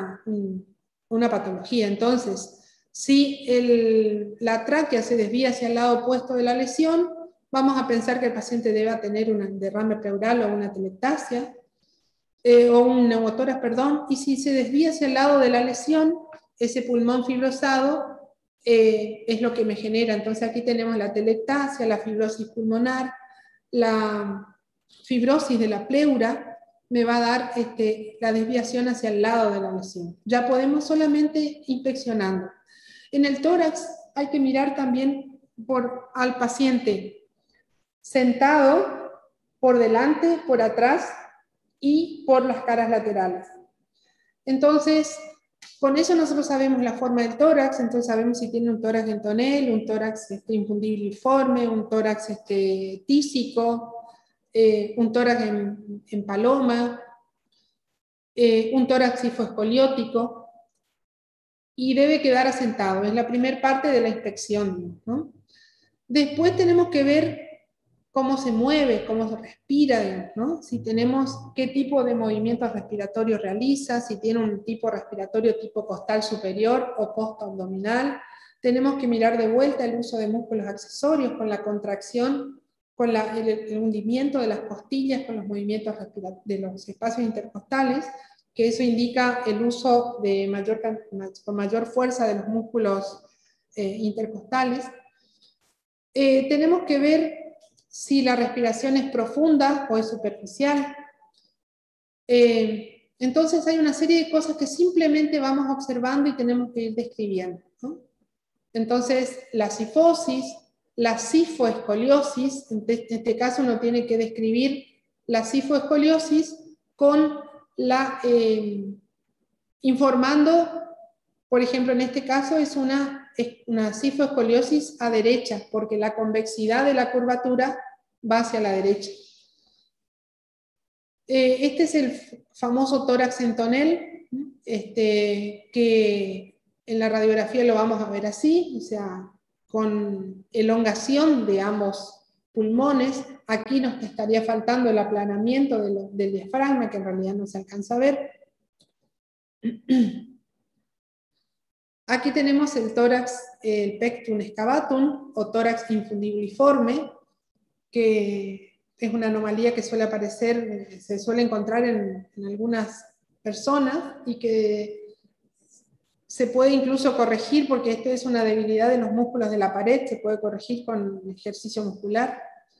una patología. Entonces, si la tráquea se desvía hacia el lado opuesto de la lesión, vamos a pensar que el paciente debe tener un derrame pleural o una atelectasia, o un neumotórax, perdón, y si se desvía hacia el lado de la lesión, ese pulmón fibrosado es lo que me genera. Entonces aquí tenemos la atelectasia, la fibrosis pulmonar, la fibrosis de la pleura, me va a dar la desviación hacia el lado de la lesión. Ya podemos solamente inspeccionando. En el tórax hay que mirar también al paciente sentado, por delante, por atrás y por las caras laterales. Entonces, con eso nosotros sabemos la forma del tórax, entonces sabemos si tiene un tórax en tonel, un tórax infundibiliforme, un tórax tísico, un tórax en paloma, un tórax sifoescoliótico, y debe quedar asentado. Es la primera parte de la inspección, ¿no? Después tenemos que ver cómo se mueve, cómo se respira, ¿no? Si tenemos qué tipo de movimientos respiratorios realiza, si tiene un tipo respiratorio tipo costal superior o costo-abdominal. Tenemos que mirar de vuelta el uso de músculos accesorios con la contracción, con el hundimiento de las costillas, con los movimientos de los espacios intercostales, que eso indica el uso con mayor fuerza de los músculos intercostales. Tenemos que ver si la respiración es profunda o es superficial. Entonces hay una serie de cosas que simplemente vamos observando y tenemos que ir describiendo, ¿no? Entonces la sifosis, la sifoescoliosis, en este caso uno tiene que describir la sifoescoliosis con informando, por ejemplo en este caso es una sifoescoliosis a derecha, porque la convexidad de la curvatura va hacia la derecha. Este es el famoso tórax en tonel, que en la radiografía lo vamos a ver así, o sea, con elongación de ambos pulmones. Aquí nos estaría faltando el aplanamiento del diafragma, que en realidad no se alcanza a ver. Aquí tenemos el tórax, el pectum excavatum, o tórax infundibuliforme, que es una anomalía que suele aparecer, se suele encontrar en algunas personas y que se puede incluso corregir, porque esto es una debilidad de los músculos de la pared, se puede corregir con ejercicio muscular.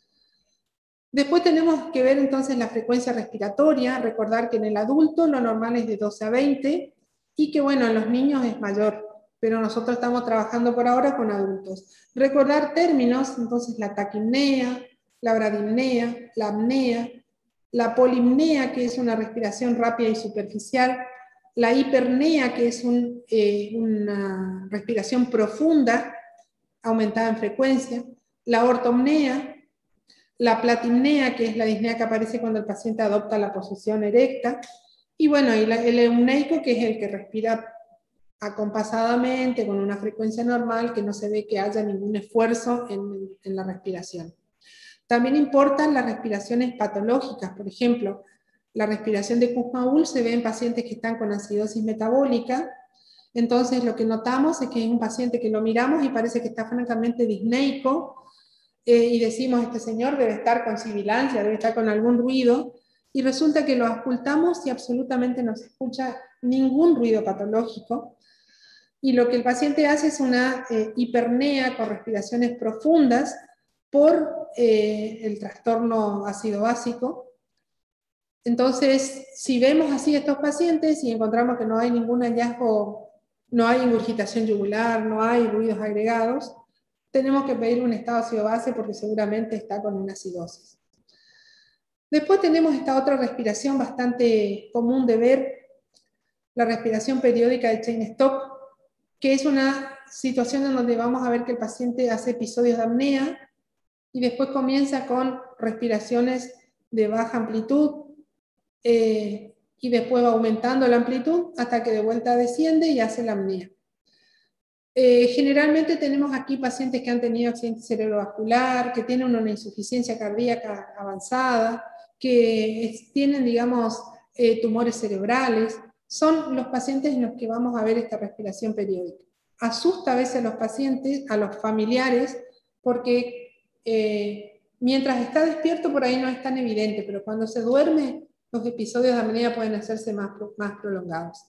Después tenemos que ver entonces la frecuencia respiratoria, recordar que en el adulto lo normal es de 12 a 20, y que bueno, en los niños es mayor, pero nosotros estamos trabajando por ahora con adultos. Recordar términos, entonces la taquipnea, la bradipnea, la apnea, la polipnea, que es una respiración rápida y superficial, la hipernea, que es una respiración profunda, aumentada en frecuencia, la ortopnea, la platipnea, que es la disnea que aparece cuando el paciente adopta la posición erecta, y bueno, y el euneico, que es el que respira acompasadamente, con una frecuencia normal, que no se ve que haya ningún esfuerzo en la respiración. También importan las respiraciones patológicas, por ejemplo, la respiración de Kussmaul se ve en pacientes que están con acidosis metabólica. Entonces lo que notamos es que es un paciente que lo miramos y parece que está francamente disneico, y decimos, este señor debe estar con sibilancia, debe estar con algún ruido, y resulta que lo auscultamos y absolutamente no se escucha ningún ruido patológico, y lo que el paciente hace es una hipernea con respiraciones profundas por el trastorno ácido básico. Entonces, si vemos así estos pacientes y encontramos que no hay ningún hallazgo, no hay ingurgitación yugular, no hay ruidos agregados, tenemos que pedir un estado ácido base porque seguramente está con una acidosis. Después tenemos esta otra respiración bastante común de ver, la respiración periódica de Cheyne-Stokes, que es una situación en donde vamos a ver que el paciente hace episodios de apnea y después comienza con respiraciones de baja amplitud, y después va aumentando la amplitud hasta que de vuelta desciende y hace la apnea. Generalmente tenemos aquí pacientes que han tenido accidente cerebrovascular, que tienen una insuficiencia cardíaca avanzada, que tienen, digamos, tumores cerebrales. Son los pacientes en los que vamos a ver esta respiración periódica. Asusta a veces a los pacientes, a los familiares, porque mientras está despierto por ahí no es tan evidente, pero cuando se duerme los episodios de apnea pueden hacerse más prolongados.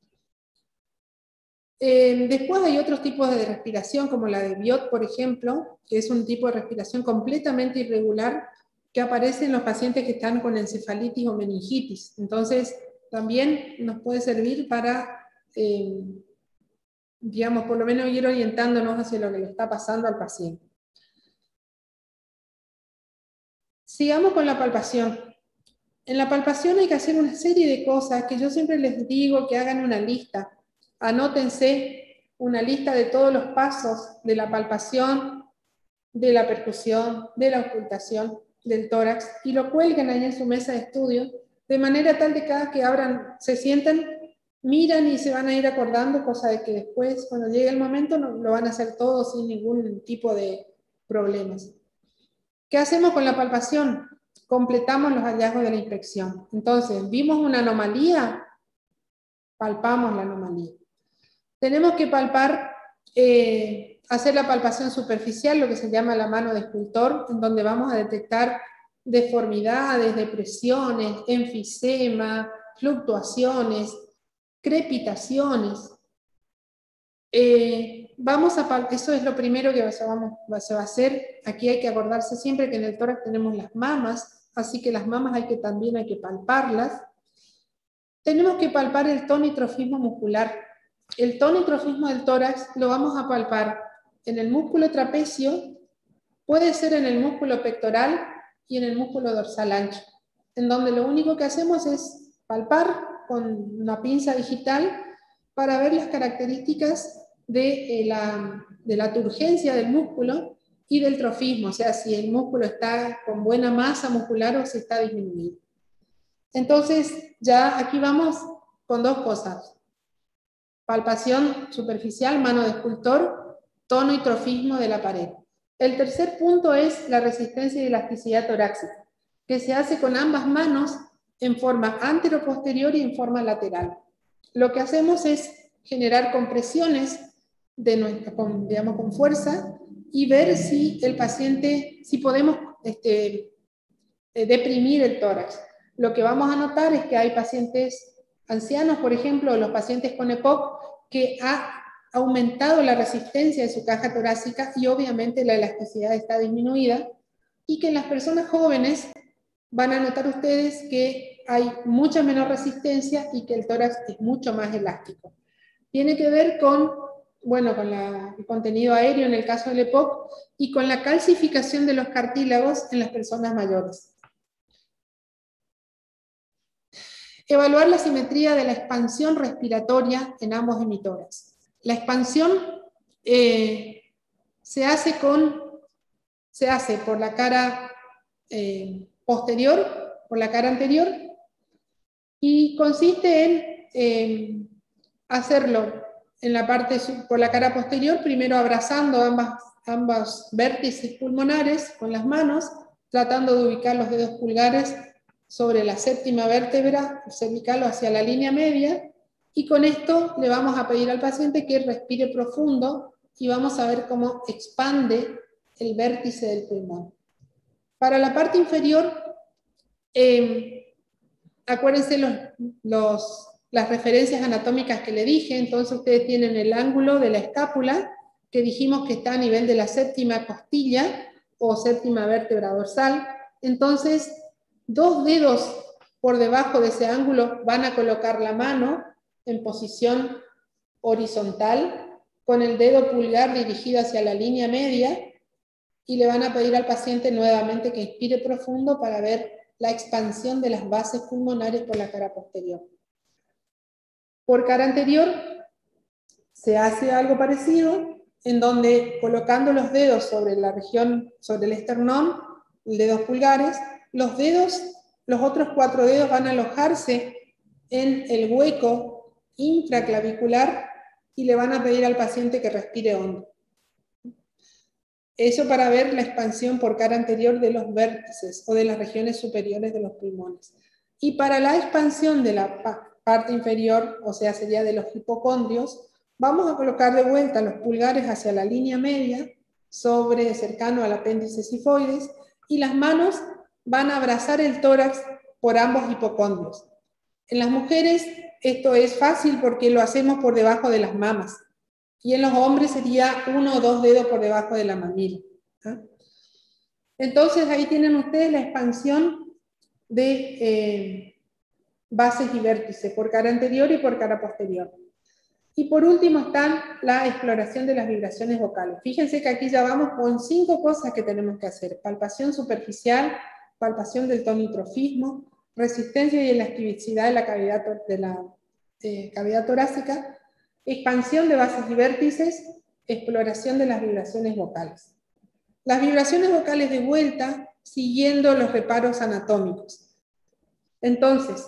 Después hay otros tipos de respiración, como la de Biot, por ejemplo, que es un tipo de respiración completamente irregular que aparece en los pacientes que están con encefalitis o meningitis. Entonces, también nos puede servir para, digamos, por lo menos ir orientándonos hacia lo que le está pasando al paciente. Sigamos con la palpación. En la palpación hay que hacer una serie de cosas que yo siempre les digo que hagan una lista. Anótense una lista de todos los pasos de la palpación, de la percusión, de la ocultación del tórax y lo cuelguen ahí en su mesa de estudio, de manera tal de cada que abran, se sientan, miran y se van a ir acordando, cosa de que después, cuando llegue el momento, lo van a hacer todo sin ningún tipo de problemas. ¿Qué hacemos con la palpación? Completamos los hallazgos de la inspección. Entonces, vimos una anomalía, palpamos la anomalía. Tenemos que palpar, hacer la palpación superficial, lo que se llama la mano de escultor, en donde vamos a detectar deformidades, depresiones, enfisema, fluctuaciones, crepitaciones. Eso es lo primero que se va a hacer. Aquí hay que acordarse siempre que en el tórax tenemos las mamas, así que las mamas también hay que palparlas. Tenemos que palpar el tonitrofismo muscular. El tonitrofismo del tórax lo vamos a palpar en el músculo trapecio, puede ser en el músculo pectoral y en el músculo dorsal ancho, en donde lo único que hacemos es palpar con una pinza digital para ver las características de la turgencia del músculo y del trofismo, o sea, si el músculo está con buena masa muscular o si está disminuido. Entonces, ya aquí vamos con dos cosas. Palpación superficial, mano de escultor, tono y trofismo de la pared. El tercer punto es la resistencia y elasticidad torácica, que se hace con ambas manos en forma antero-posterior y en forma lateral. Lo que hacemos es generar compresiones con fuerza y ver si el paciente, si podemos deprimir el tórax. Lo que vamos a notar es que hay pacientes ancianos, por ejemplo, los pacientes con EPOC, que ha aumentado la resistencia de su caja torácica y obviamente la elasticidad está disminuida, y que en las personas jóvenes van a notar ustedes que hay mucha menor resistencia y que el tórax es mucho más elástico. Tiene que ver con, bueno, con el contenido aéreo en el caso del EPOC y con la calcificación de los cartílagos en las personas mayores. Evaluar la simetría de la expansión respiratoria en ambos hemitórax. La expansión se hace por la cara posterior, por la cara anterior, y consiste en hacerlo en la parte por la cara posterior, primero abrazando ambos vértices pulmonares con las manos, tratando de ubicar los dedos pulgares sobre la séptima vértebra cervical o hacia la línea media, y con esto le vamos a pedir al paciente que respire profundo y vamos a ver cómo expande el vértice del pulmón. Para la parte inferior, acuérdense las referencias anatómicas que le dije. Entonces ustedes tienen el ángulo de la escápula, que dijimos que está a nivel de la séptima costilla o séptima vértebra dorsal. Entonces, 2 dedos por debajo de ese ángulo van a colocar la mano en posición horizontal, con el dedo pulgar dirigido hacia la línea media, y le van a pedir al paciente nuevamente que inspire profundo para ver la expansión de las bases pulmonares por la cara posterior. Por cara anterior se hace algo parecido, en donde colocando los dedos sobre la región, sobre el esternón, los dedos pulgares, los otros 4 dedos van a alojarse en el hueco infraclavicular y le van a pedir al paciente que respire hondo. Eso para ver la expansión por cara anterior de los vértices o de las regiones superiores de los pulmones. Y para la expansión de la parte inferior, o sea, sería de los hipocondrios, vamos a colocar de vuelta los pulgares hacia la línea media, cercano al apéndice sifoides, y las manos van a abrazar el tórax por ambos hipocondrios. En las mujeres esto es fácil porque lo hacemos por debajo de las mamas, y en los hombres sería 1 o 2 dedos por debajo de la mamila. Entonces ahí tienen ustedes la expansión de bases y vértices por cara anterior y por cara posterior. Y por último está la exploración de las vibraciones vocales. Fíjense que aquí ya vamos con 5 cosas que tenemos que hacer: palpación superficial, palpación del tono y trofismo, resistencia y elasticidad de la cavidad torácica, expansión de bases y vértices, exploración de las vibraciones vocales. Las vibraciones vocales de vuelta siguiendo los reparos anatómicos. Entonces,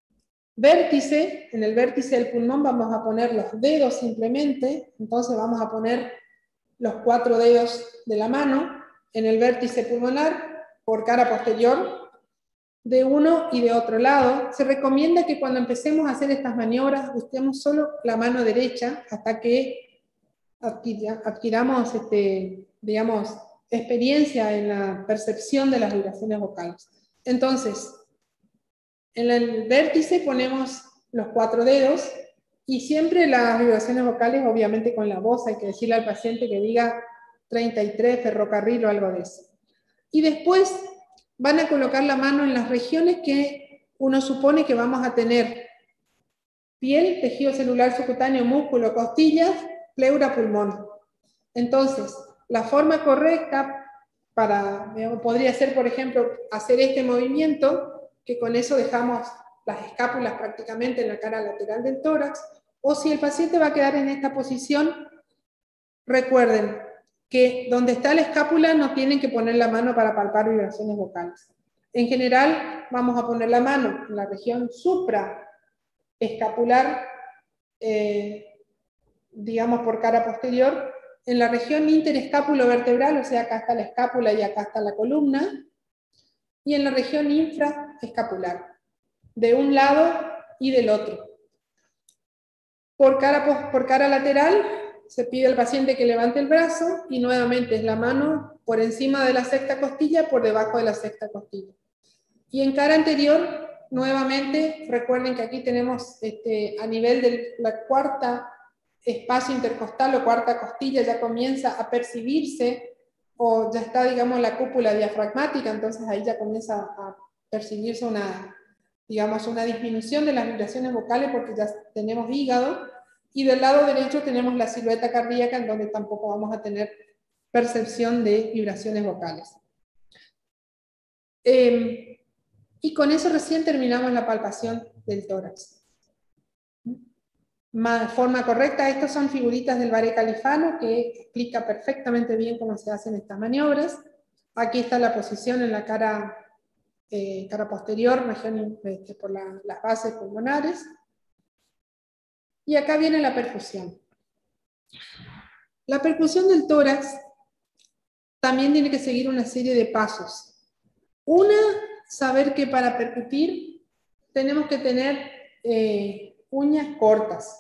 vértice, en el vértice del pulmón vamos a poner los dedos simplemente, entonces vamos a poner los 4 dedos de la mano en el vértice pulmonar por cara posterior, de uno y de otro lado. Se recomienda que cuando empecemos a hacer estas maniobras usemos solo la mano derecha hasta que adquiramos digamos, experiencia en la percepción de las vibraciones vocales. Entonces, en el vértice ponemos los 4 dedos, y siempre las vibraciones vocales, obviamente con la voz, hay que decirle al paciente que diga 33, ferrocarril o algo de eso. Y después van a colocar la mano en las regiones que uno supone que vamos a tener: piel, tejido celular subcutáneo, músculo, costillas, pleura, pulmón. Entonces, la forma correcta podría ser, por ejemplo, hacer este movimiento, que con eso dejamos las escápulas prácticamente en la cara lateral del tórax, o si el paciente va a quedar en esta posición, recuerden que donde está la escápula no tienen que poner la mano para palpar vibraciones vocales. En general, vamos a poner la mano en la región supraescapular, digamos por cara posterior, en la región interescápulo-vertebral, o sea, acá está la escápula y acá está la columna, y en la región infraescapular, de un lado y del otro. Por cara lateral, se pide al paciente que levante el brazo, y nuevamente es la mano por encima de la sexta costilla, por debajo de la sexta costilla. Y en cara anterior, nuevamente, recuerden que aquí tenemos a nivel de la cuarta espacio intercostal o cuarta costilla, ya comienza a percibirse, o ya está, digamos, la cúpula diafragmática, entonces ahí ya comienza a percibirse una disminución de las vibraciones vocales porque ya tenemos hígado, y del lado derecho tenemos la silueta cardíaca, en donde tampoco vamos a tener percepción de vibraciones vocales. Y con eso recién terminamos la palpación del tórax. Forma correcta, estas son figuritas del Baré Califano, que explica perfectamente bien cómo se hacen estas maniobras. Aquí está la posición en la cara posterior, por las bases pulmonares. Y acá viene la percusión. La percusión del tórax también tiene que seguir una serie de pasos. Una, saber que para percutir tenemos que tener uñas cortas.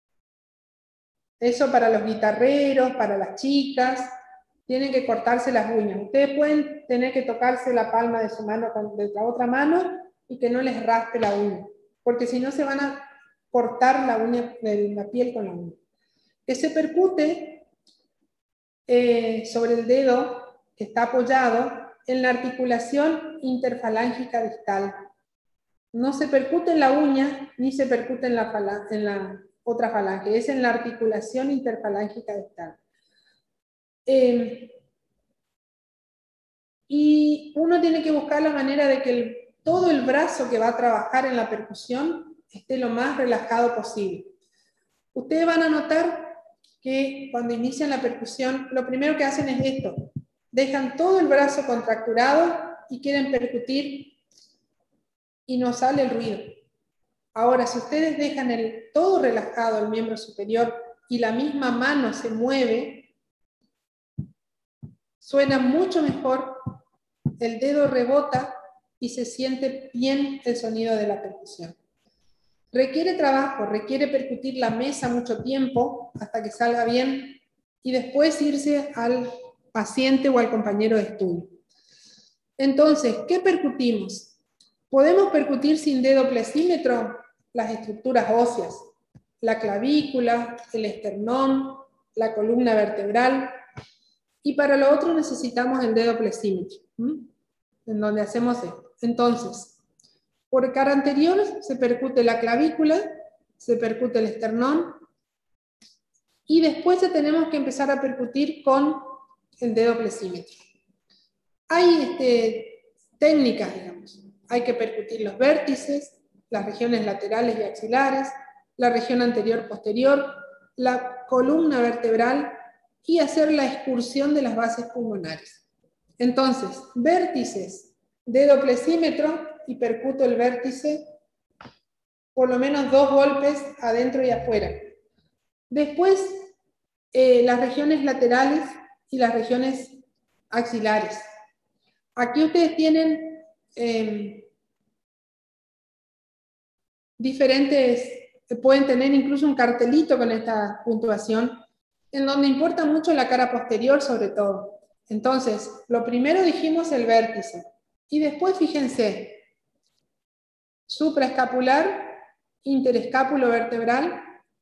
Eso para los guitarreros, para las chicas, tienen que cortarse las uñas. Ustedes pueden tener que tocarse la palma de su mano de la otra mano y que no les raspe la uña, porque si no se van a cortar la uña, la piel con la uña. Que se percute sobre el dedo que está apoyado en la articulación interfalángica distal. No se percute en la uña ni se percute en la otra falange, es en la articulación interfalángica distal. Y uno tiene que buscar la manera de que todo el brazo que va a trabajar en la percusión esté lo más relajado posible. Ustedes van a notar que cuando inician la percusión, lo primero que hacen es esto. Dejan todo el brazo contracturado y quieren percutir y no sale el ruido. Ahora, si ustedes dejan todo relajado, el miembro superior, y la misma mano se mueve, suena mucho mejor, el dedo rebota y se siente bien el sonido de la percusión. Requiere trabajo, requiere percutir la mesa mucho tiempo hasta que salga bien y después irse al paciente o al compañero de estudio. Entonces, ¿qué percutimos? Podemos percutir sin dedo plexímetro las estructuras óseas, la clavícula, el esternón, la columna vertebral, y para lo otro necesitamos el dedo plexímetro, en donde hacemos esto. Entonces, por cara anterior se percute la clavícula, se percute el esternón, y después ya tenemos que empezar a percutir con el dedo plexímetro. Hay técnicas, digamos. Hay que percutir los vértices, las regiones laterales y axilares, la región anterior-posterior, la columna vertebral y hacer la excursión de las bases pulmonares. Entonces, vértices, dedo plexímetro y percuto el vértice por lo menos 2 golpes adentro y afuera. Después, las regiones laterales y las regiones axilares. Aquí ustedes tienen pueden tener incluso un cartelito con esta puntuación, en donde importa mucho la cara posterior sobre todo. Entonces, lo primero dijimos el vértice, y después fíjense, supraescapular, interescápulo vertebral,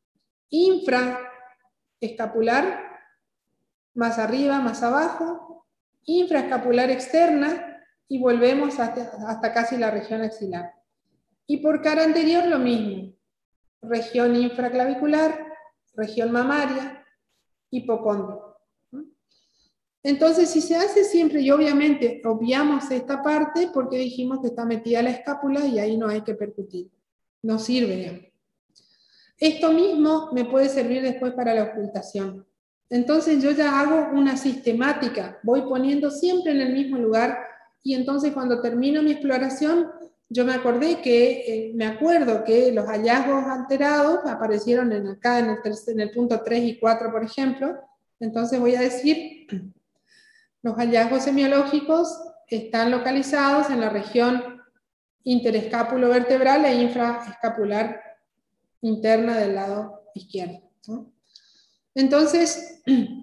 infraescapular, más arriba, más abajo, infraescapular externa, y volvemos hasta casi la región axilar. Y por cara anterior lo mismo, región infraclavicular, región mamaria, hipocondrio. Entonces, si se hace siempre, y obviamente obviamos esta parte porque dijimos que está metida la escápula y ahí no hay que percutir, no sirve, digamos. Esto mismo me puede servir después para la ocultación. Entonces yo ya hago una sistemática, voy poniendo siempre en el mismo lugar, y entonces cuando termino mi exploración, yo me acuerdo que los hallazgos alterados aparecieron acá en el punto 3 y 4, por ejemplo, Entonces voy a decir, los hallazgos semiológicos están localizados en la región interescápulo-vertebral e infraescapular interna del lado izquierdo, ¿no? Entonces,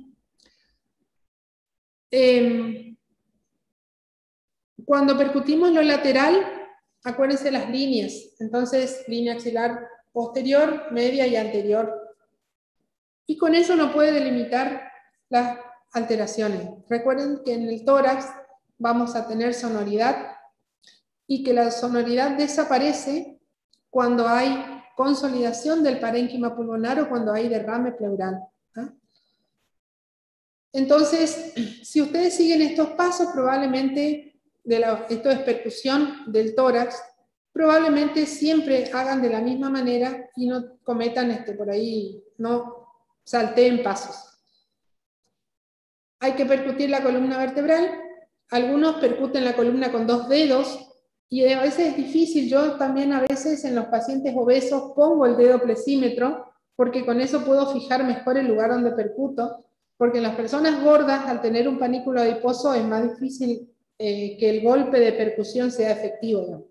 cuando percutimos lo lateral, acuérdense las líneas. Entonces, línea axilar posterior, media y anterior. Y con eso uno puede delimitar las alteraciones. Recuerden que en el tórax vamos a tener sonoridad y que la sonoridad desaparece cuando hay consolidación del parénquima pulmonar o cuando hay derrame pleural, ¿no? Entonces, si ustedes siguen estos pasos, probablemente, esto es percusión del tórax, probablemente siempre hagan de la misma manera y no cometan por ahí, no salteen pasos. Hay que percutir la columna vertebral. Algunos percuten la columna con 2 dedos y a veces es difícil. Yo también a veces en los pacientes obesos pongo el dedo plexímetro porque con eso puedo fijar mejor el lugar donde percuto, porque en las personas gordas, al tener un panículo adiposo, es más difícil que el golpe de percusión sea efectivo, ¿no?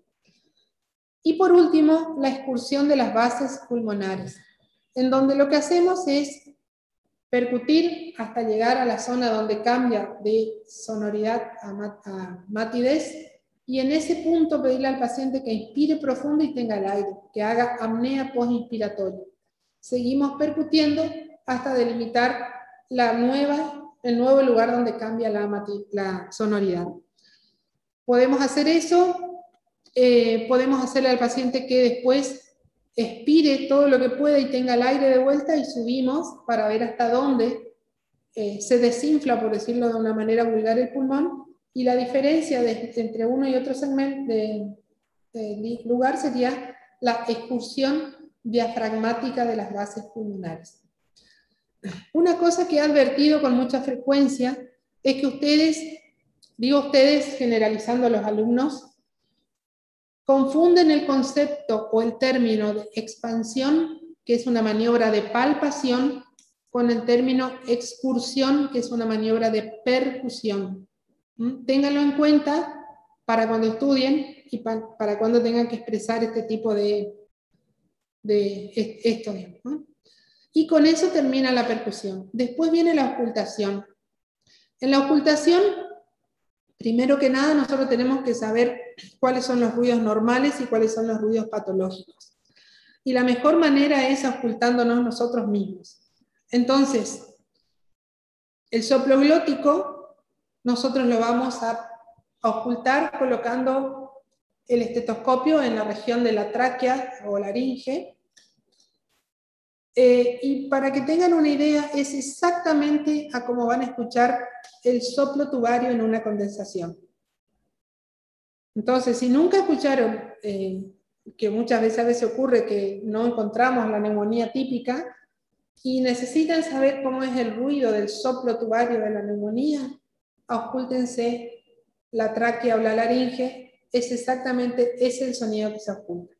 Y por último, la excursión de las bases pulmonares, en donde lo que hacemos es percutir hasta llegar a la zona donde cambia de sonoridad a matidez, y en ese punto pedirle al paciente que inspire profundo y tenga el aire, que haga apnea postinspiratoria. Seguimos percutiendo hasta delimitar el nuevo lugar donde cambia la sonoridad. Podemos hacer eso, podemos hacerle al paciente que después expire todo lo que pueda y tenga el aire de vuelta y subimos para ver hasta dónde se desinfla, por decirlo de una manera vulgar, el pulmón, y la diferencia entre uno y otro segmento de lugar sería la excursión diafragmática de las bases pulmonares. Una cosa que he advertido con mucha frecuencia es que ustedes generalizando a los alumnos, confunden el concepto o el término de expansión, que es una maniobra de palpación, con el término excursión, que es una maniobra de percusión. Ténganlo en cuenta para cuando estudien y para cuando tengan que expresar este tipo de esto, ¿no? Y con eso termina la percusión. Después viene la auscultación. En la auscultación, primero que nada, nosotros tenemos que saber cuáles son los ruidos normales y cuáles son los ruidos patológicos. Y la mejor manera es auscultándonos nosotros mismos. Entonces, el soplo glótico, nosotros lo vamos a auscultar colocando el estetoscopio en la región de la tráquea o laringe. Y para que tengan una idea, es exactamente a cómo van a escuchar el soplo tubario en una condensación. Entonces, si nunca escucharon, que muchas veces ocurre que no encontramos la neumonía típica, y necesitan saber cómo es el ruido del soplo tubario de la neumonía, auscúltense la tráquea o la laringe, es el sonido que se ausculta.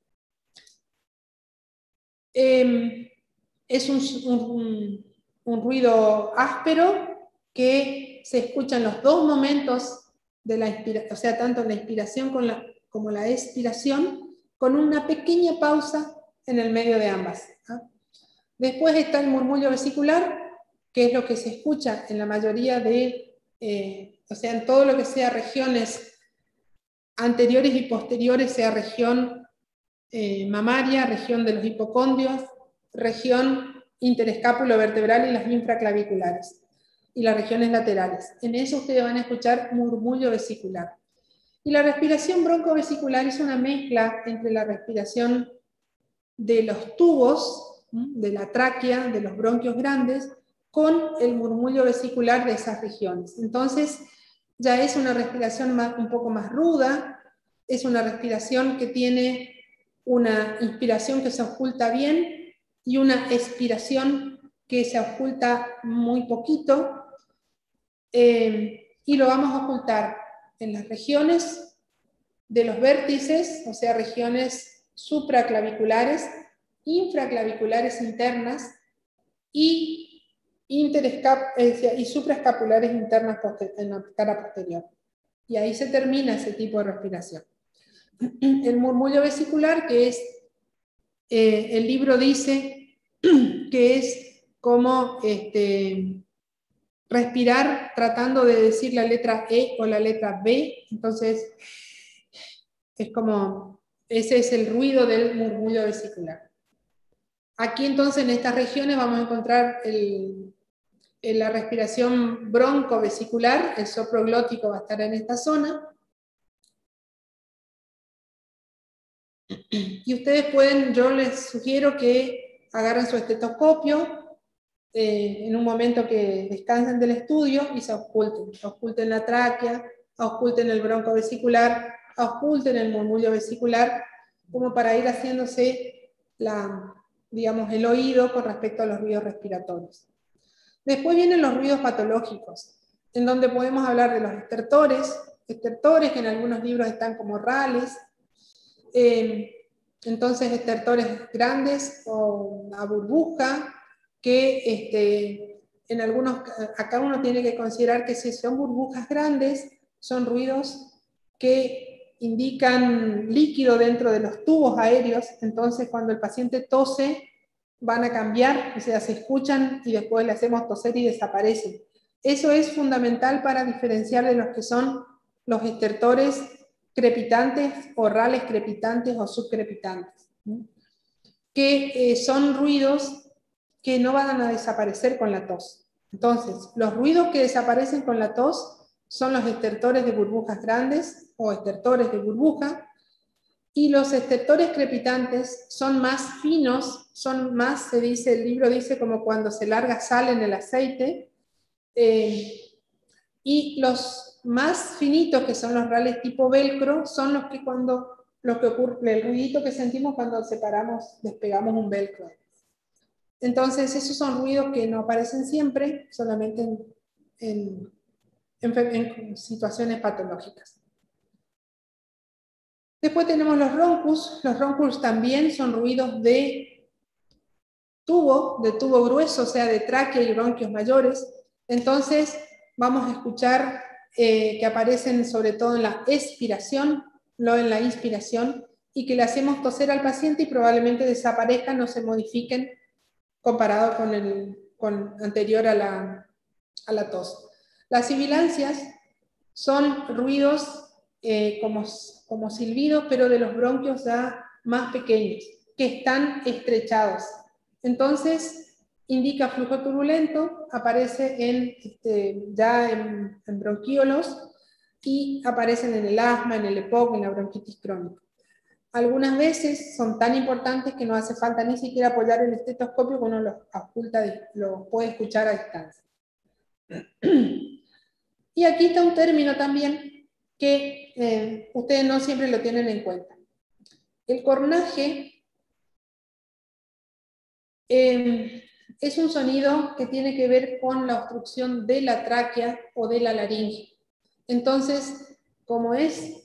Es un ruido áspero que se escucha en los dos momentos de la inspiración, o sea, tanto la inspiración como la expiración, con una pequeña pausa en el medio de ambas, ¿no? Después está el murmullo vesicular, que es lo que se escucha en la mayoría o sea, en todo lo que sea regiones anteriores y posteriores, sea región mamaria, región de los hipocondrios, región interescápulo vertebral y las infraclaviculares, y las regiones laterales. En eso ustedes van a escuchar murmullo vesicular. Y la respiración broncovesicular es una mezcla entre la respiración de los tubos, de la tráquea, de los bronquios grandes, con el murmullo vesicular de esas regiones. Entonces, ya es una respiración un poco más ruda, es una respiración que tiene una inspiración que se ausculta bien y una expiración que se ausculta muy poquito, y lo vamos a auscultar en las regiones de los vértices, o sea, regiones supraclaviculares, infraclaviculares internas y y supraescapulares internas en la cara posterior. Y ahí se termina ese tipo de respiración. El murmullo vesicular, que es, el libro dice que es como respirar tratando de decir la letra E o la letra B, entonces es como, ese es el ruido del murmullo vesicular. Aquí entonces en estas regiones vamos a encontrar la respiración broncovesicular, el soplo glótico va a estar en esta zona. Y ustedes pueden, yo les sugiero que agarren su estetoscopio en un momento que descansen del estudio y se ausculten la tráquea, ausculten el broncovesicular, ausculten el murmullo vesicular, como para ir haciéndose digamos, el oído con respecto a los ruidos respiratorios. Después vienen los ruidos patológicos, en donde podemos hablar de los estertores que en algunos libros están como rales, entonces estertores grandes o a burbuja, que en algunos, acá uno tiene que considerar que si son burbujas grandes, son ruidos que indican líquido dentro de los tubos aéreos, entonces cuando el paciente tose, van a cambiar, o sea, se escuchan y después le hacemos toser y desaparecen. Eso es fundamental para diferenciar de los que son los estertores crepitantes, orales crepitantes o subcrepitantes, que son ruidos que no van a desaparecer con la tos. Entonces, los ruidos que desaparecen con la tos son los estertores de burbujas grandes o estertores de burbuja, y los estertores crepitantes son más finos, son más, se dice, el libro dice como cuando se larga sal en el aceite, y los más finitos, que son los rales tipo velcro, son los que ocurre, el ruidito que sentimos cuando despegamos un velcro. Entonces, esos son ruidos que no aparecen siempre, solamente en situaciones patológicas. Después tenemos los roncus. Los roncus también son ruidos de tubo grueso, o sea, de tráquea y bronquios mayores. Entonces, vamos a escuchar que aparecen sobre todo en la expiración, no en la inspiración, y que le hacemos toser al paciente y probablemente desaparezcan o se modifiquen comparado con anterior a la tos. Las sibilancias son ruidos como silbidos, pero de los bronquios ya más pequeños, que están estrechados. Entonces, indica flujo turbulento, aparece ya en bronquiolos y aparecen en el asma, en el EPOC, en la bronquitis crónica. Algunas veces son tan importantes que no hace falta ni siquiera apoyar el estetoscopio, que uno lo puede escuchar a distancia. Y aquí está un término también que ustedes no siempre lo tienen en cuenta. El cornaje es un sonido que tiene que ver con la obstrucción de la tráquea o de la laringe. Entonces, como es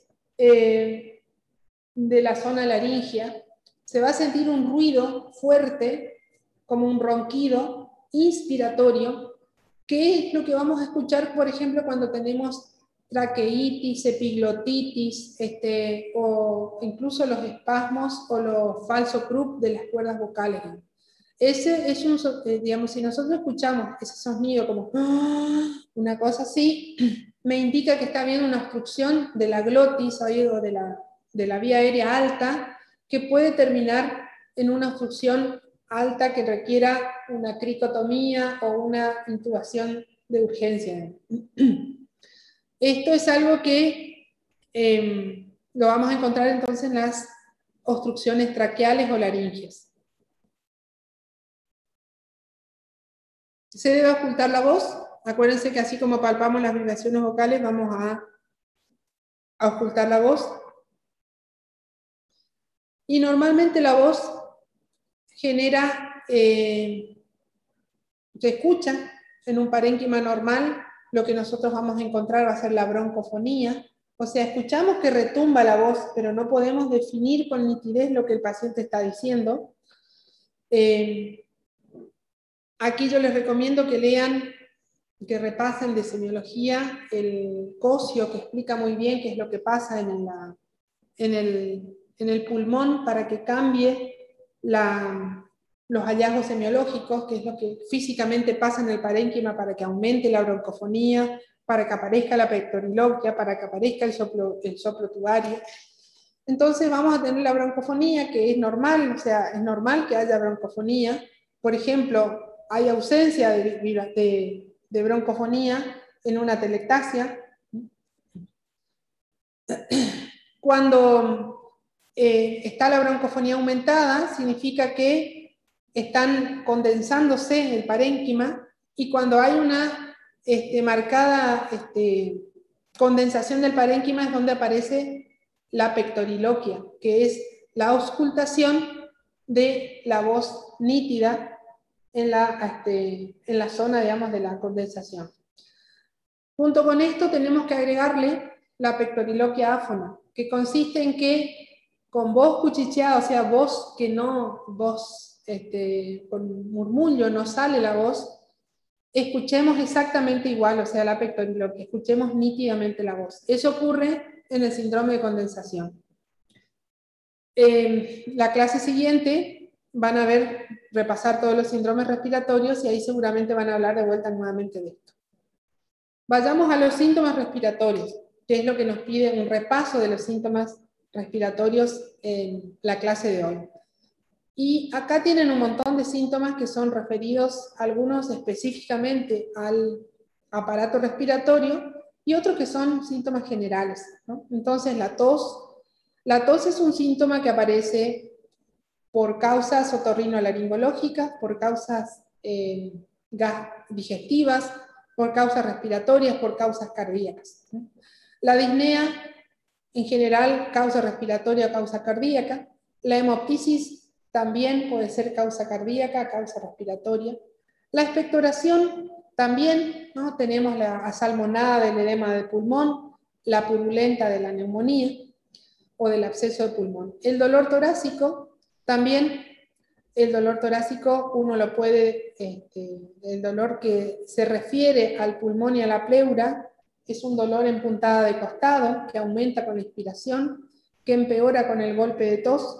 de la zona laringea, se va a sentir un ruido fuerte, como un ronquido inspiratorio, que es lo que vamos a escuchar, por ejemplo, cuando tenemos traqueitis, epiglotitis, o incluso los espasmos o los falso croup de las cuerdas vocales. Ese es digamos, si nosotros escuchamos ese sonido como una cosa así, me indica que está habiendo una obstrucción de la glotis, o de la vía aérea alta, que puede terminar en una obstrucción alta que requiera una cricotomía o una intubación de urgencia. Esto es algo que lo vamos a encontrar entonces en las obstrucciones traqueales o laringes. Se debe ocultar la voz. Acuérdense que así como palpamos las vibraciones vocales, vamos a ocultar la voz. Y normalmente la voz genera, se escucha en un parénquima normal, lo que nosotros vamos a encontrar va a ser la broncofonía. O sea, escuchamos que retumba la voz, pero no podemos definir con nitidez lo que el paciente está diciendo. Aquí yo les recomiendo que lean, que repasen de semiología el Cosio, que explica muy bien qué es lo que pasa en el pulmón para que cambie los hallazgos semiológicos, que es lo que físicamente pasa en el parénquima para que aumente la broncofonía, para que aparezca la pectoriloquia, para que aparezca el soplo tubario. Entonces vamos a tener la broncofonía, que es normal, o sea, es normal que haya broncofonía. Por ejemplo, hay ausencia de broncofonía en una telectasia. Cuando está la broncofonía aumentada, significa que están condensándose el parénquima, y cuando hay una marcada condensación del parénquima es donde aparece la pectoriloquia, que es la auscultación de la voz nítida en la zona, digamos, de la condensación. Junto con esto tenemos que agregarle la pectoriloquia áfona, que consiste en que con voz cuchicheada, o sea, voz que no, voz con murmullo no sale la voz, escuchemos exactamente igual, o sea, la pectoriloquia, escuchemos nítidamente la voz. Eso ocurre en el síndrome de condensación. La clase siguiente van a ver, repasar todos los síndromes respiratorios, y ahí seguramente van a hablar de vuelta nuevamente de esto. Vayamos a los síntomas respiratorios, que es lo que nos pide un repaso de los síntomas respiratorios en la clase de hoy. Y acá tienen un montón de síntomas que son referidos, algunos específicamente al aparato respiratorio y otros que son síntomas generales, ¿no? Entonces la tos es un síntoma que aparece por causas otorrinolaringológicas, por causas digestivas, por causas respiratorias, por causas cardíacas. La disnea, en general, causa respiratoria o causa cardíaca. La hemoptisis también puede ser causa cardíaca, causa respiratoria. La expectoración también, ¿no? Tenemos la asalmonada del edema del pulmón, la purulenta de la neumonía o del absceso de pulmón. El dolor torácico también. El dolor torácico uno lo puede, el dolor que se refiere al pulmón y a la pleura, es un dolor en puntada de costado, que aumenta con la inspiración, que empeora con el golpe de tos.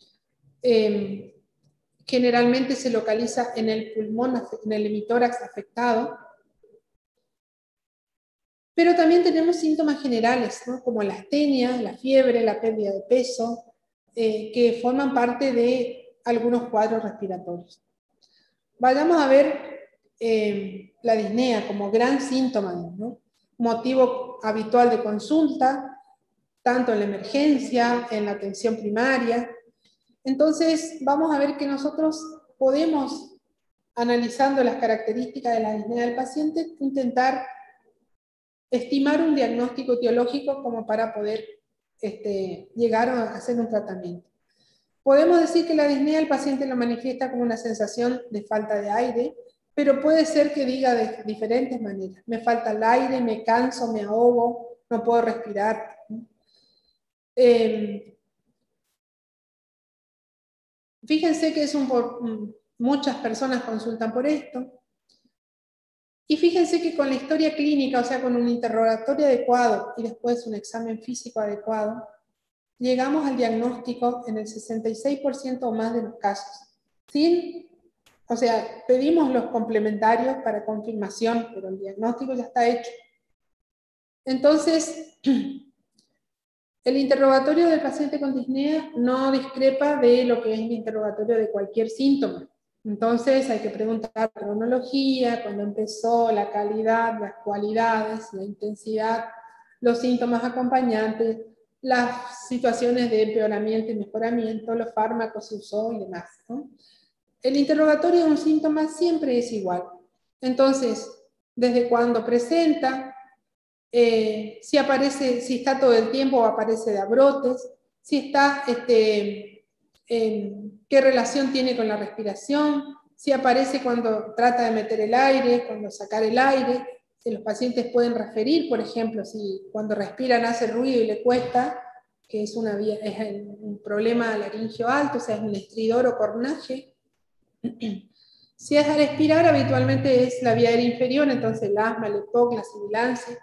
Generalmente se localiza en el pulmón, en el hemitórax afectado. Pero también tenemos síntomas generales, ¿no? Como la astenia, la fiebre, la pérdida de peso, que forman parte de algunos cuadros respiratorios. Vayamos a ver la disnea como gran síntoma, ¿no? Motivo habitual de consulta, tanto en la emergencia, en la atención primaria. Entonces, vamos a ver que nosotros podemos, analizando las características de la disnea del paciente, intentar estimar un diagnóstico etiológico como para poder llegar a hacer un tratamiento. Podemos decir que la disnea del paciente lo manifiesta como una sensación de falta de aire, pero puede ser que diga de diferentes maneras. Me falta el aire, me canso, me ahogo, no puedo respirar. Fíjense que muchas personas consultan por esto. Y fíjense que con la historia clínica, o sea, con un interrogatorio adecuado y después un examen físico adecuado, llegamos al diagnóstico en el 66% o más de los casos. O sea, pedimos los complementarios para confirmación, pero el diagnóstico ya está hecho. Entonces, el interrogatorio del paciente con disnea no discrepa de lo que es el interrogatorio de cualquier síntoma. Entonces hay que preguntar la cronología, cuándo empezó, la calidad, las cualidades, la intensidad, los síntomas acompañantes, las situaciones de empeoramiento y mejoramiento, los fármacos que usó y demás, ¿no? El interrogatorio de un síntoma siempre es igual. Entonces, desde cuándo presenta, si aparece, si está todo el tiempo o aparece de a brotes, si está, qué relación tiene con la respiración, si aparece cuando trata de meter el aire, cuando sacar el aire. Los pacientes pueden referir, por ejemplo, si cuando respiran hace ruido y le cuesta, que es un problema laringio alto, o sea, es un estridor o cornaje. Si es al expirar, habitualmente es la vía aérea inferior, entonces el asma, el EPOC, la sibilancia.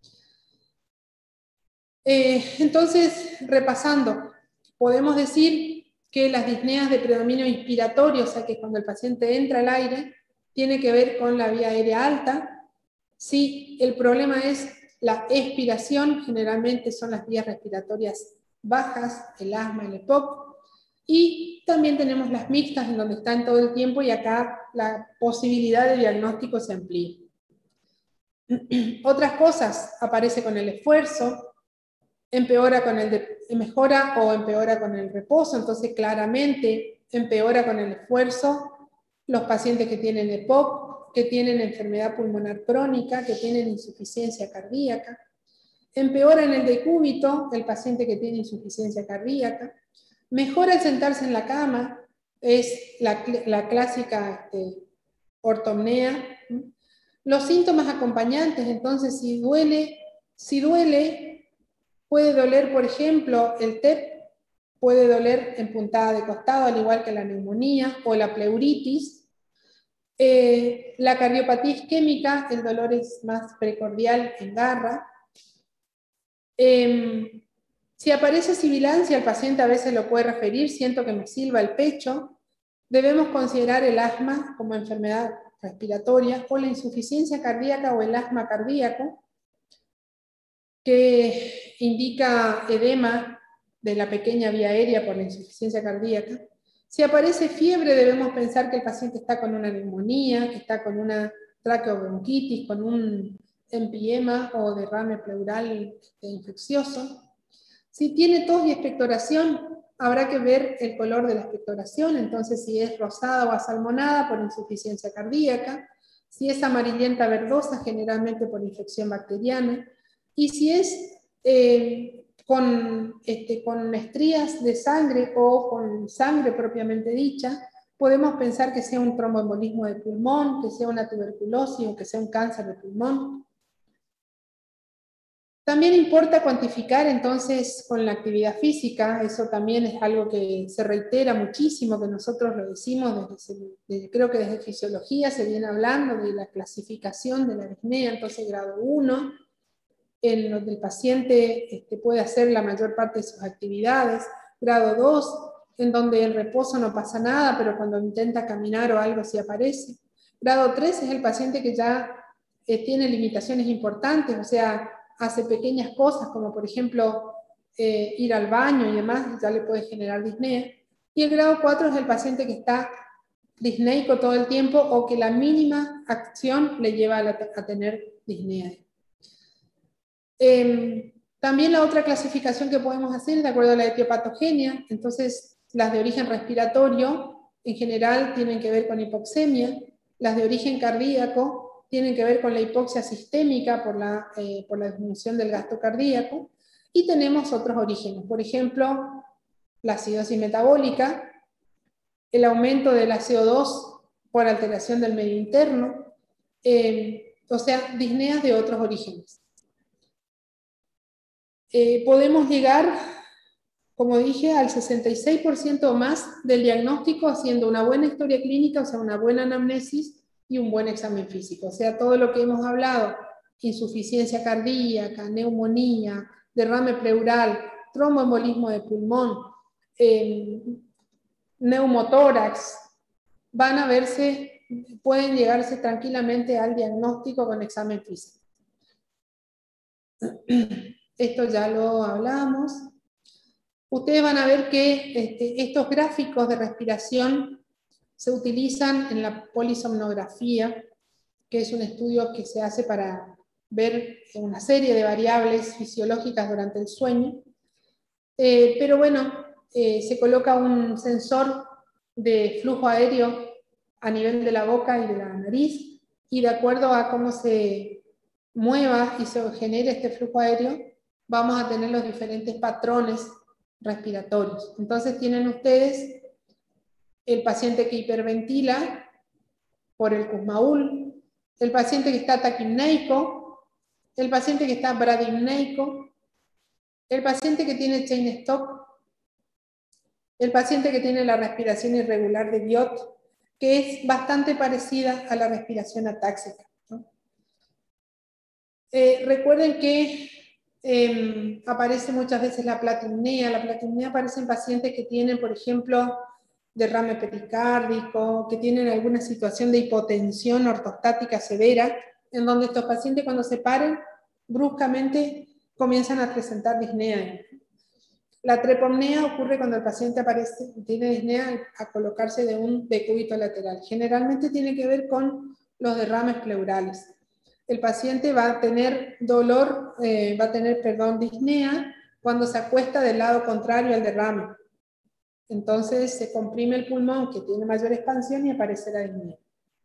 Entonces, repasando, podemos decir que las disneas de predominio inspiratorio, o sea que cuando el paciente entra al aire, tiene que ver con la vía aérea alta. Si el problema es la expiración, generalmente son las vías respiratorias bajas, el asma, el EPOC. Y también tenemos las mixtas, en donde están todo el tiempo, y acá la posibilidad de diagnóstico se amplía. Otras cosas, aparece con el esfuerzo, mejora o empeora con el reposo, entonces claramente empeora con el esfuerzo los pacientes que tienen EPOC, que tienen enfermedad pulmonar crónica, que tienen insuficiencia cardíaca. Empeora en el decúbito el paciente que tiene insuficiencia cardíaca. Mejora al sentarse en la cama, es la clásica ortopnea. Los síntomas acompañantes, entonces, si duele, puede doler, por ejemplo, el TEP, puede doler en puntada de costado, al igual que la neumonía o la pleuritis. La cardiopatía isquémica, el dolor es más precordial en garra. Si aparece sibilancia, el paciente a veces lo puede referir, siento que me silba el pecho. Debemos considerar el asma como enfermedad respiratoria o la insuficiencia cardíaca o el asma cardíaco, que indica edema de la pequeña vía aérea por la insuficiencia cardíaca. Si aparece fiebre, debemos pensar que el paciente está con una neumonía, que está con una traqueobronquitis, con un empiema o derrame pleural infeccioso. Si tiene tos y expectoración, habrá que ver el color de la expectoración, entonces si es rosada o asalmonada por insuficiencia cardíaca, si es amarillenta verdosa, generalmente por infección bacteriana, y si es con estrías de sangre o con sangre propiamente dicha, podemos pensar que sea un tromboembolismo de pulmón, que sea una tuberculosis o que sea un cáncer de pulmón. También importa cuantificar entonces con la actividad física, eso también es algo que se reitera muchísimo, que nosotros lo decimos creo que desde fisiología se viene hablando de la clasificación de la disnea, entonces grado 1, en donde el paciente puede hacer la mayor parte de sus actividades, grado 2, en donde el reposo no pasa nada, pero cuando intenta caminar o algo sí aparece. Grado 3 es el paciente que ya tiene limitaciones importantes, o sea, hace pequeñas cosas, como por ejemplo ir al baño y demás, ya le puede generar disnea. Y el grado 4 es el paciente que está disneico todo el tiempo o que la mínima acción le lleva a tener disnea. También la otra clasificación que podemos hacer es de acuerdo a la etiopatogenia, entonces las de origen respiratorio en general tienen que ver con hipoxemia, las de origen cardíaco tienen que ver con la hipoxia sistémica por la disminución del gasto cardíaco, y tenemos otros orígenes, por ejemplo, la acidosis metabólica, el aumento de la CO2 por alteración del medio interno, o sea, disneas de otros orígenes. Podemos llegar, como dije, al 66% más del diagnóstico haciendo una buena historia clínica, o sea, una buena anamnesis y un buen examen físico. O sea, todo lo que hemos hablado, insuficiencia cardíaca, neumonía, derrame pleural, tromboembolismo de pulmón, neumotórax, pueden llegarse tranquilamente al diagnóstico con examen físico. Esto ya lo hablamos. Ustedes van a ver que estos gráficos de respiración se utilizan en la polisomnografía, que es un estudio que se hace para ver una serie de variables fisiológicas durante el sueño. Pero bueno, se coloca un sensor de flujo aéreo a nivel de la boca y de la nariz, y de acuerdo a cómo se mueva y se genere este flujo aéreo, vamos a tener los diferentes patrones respiratorios. Entonces tienen ustedes el paciente que hiperventila por el Kussmaul, el paciente que está taquipneico, el paciente que está bradipneico, el paciente que tiene chain stop, el paciente que tiene la respiración irregular de Biot, que es bastante parecida a la respiración atáxica, ¿no? Recuerden que aparece muchas veces la platimnea. La platimnea aparece en pacientes que tienen, por ejemplo, derrame pericárdico, que tienen alguna situación de hipotensión ortostática severa, en donde estos pacientes cuando se paran, bruscamente comienzan a presentar disnea. La trepomnea ocurre cuando el paciente tiene disnea a colocarse de un decúbito lateral. Generalmente tiene que ver con los derrames pleurales. El paciente va a tener disnea cuando se acuesta del lado contrario al derrame. Entonces se comprime el pulmón, que tiene mayor expansión, y aparece la disnea.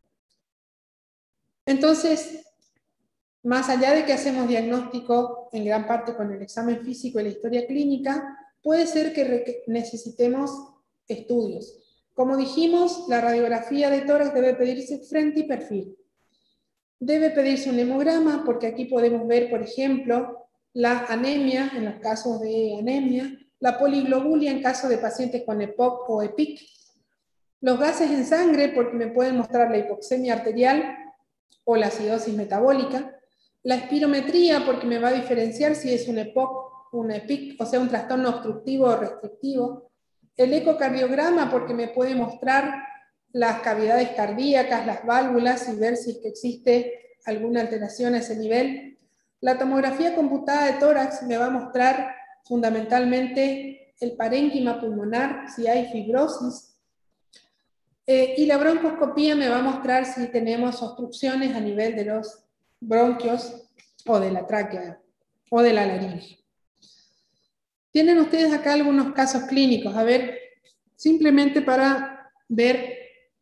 Entonces, más allá de que hacemos diagnóstico en gran parte con el examen físico y la historia clínica, puede ser que necesitemos estudios. Como dijimos, la radiografía de tórax debe pedirse frente y perfil. Debe pedirse un hemograma, porque aquí podemos ver, por ejemplo, la anemia, en los casos de anemia, la poliglobulia en caso de pacientes con EPOC o EPIC, los gases en sangre, porque me pueden mostrar la hipoxemia arterial o la acidosis metabólica, la espirometría, porque me va a diferenciar si es un EPOC, un EPIC, o sea, un trastorno obstructivo o restrictivo, el ecocardiograma, porque me puede mostrar las cavidades cardíacas, las válvulas, y ver si es que existe alguna alteración a ese nivel. La tomografía computada de tórax me va a mostrar fundamentalmente el parénquima pulmonar, si hay fibrosis, y la broncoscopía me va a mostrar si tenemos obstrucciones a nivel de los bronquios o de la tráquea o de la laringe. Tienen ustedes acá algunos casos clínicos, a ver, simplemente para ver.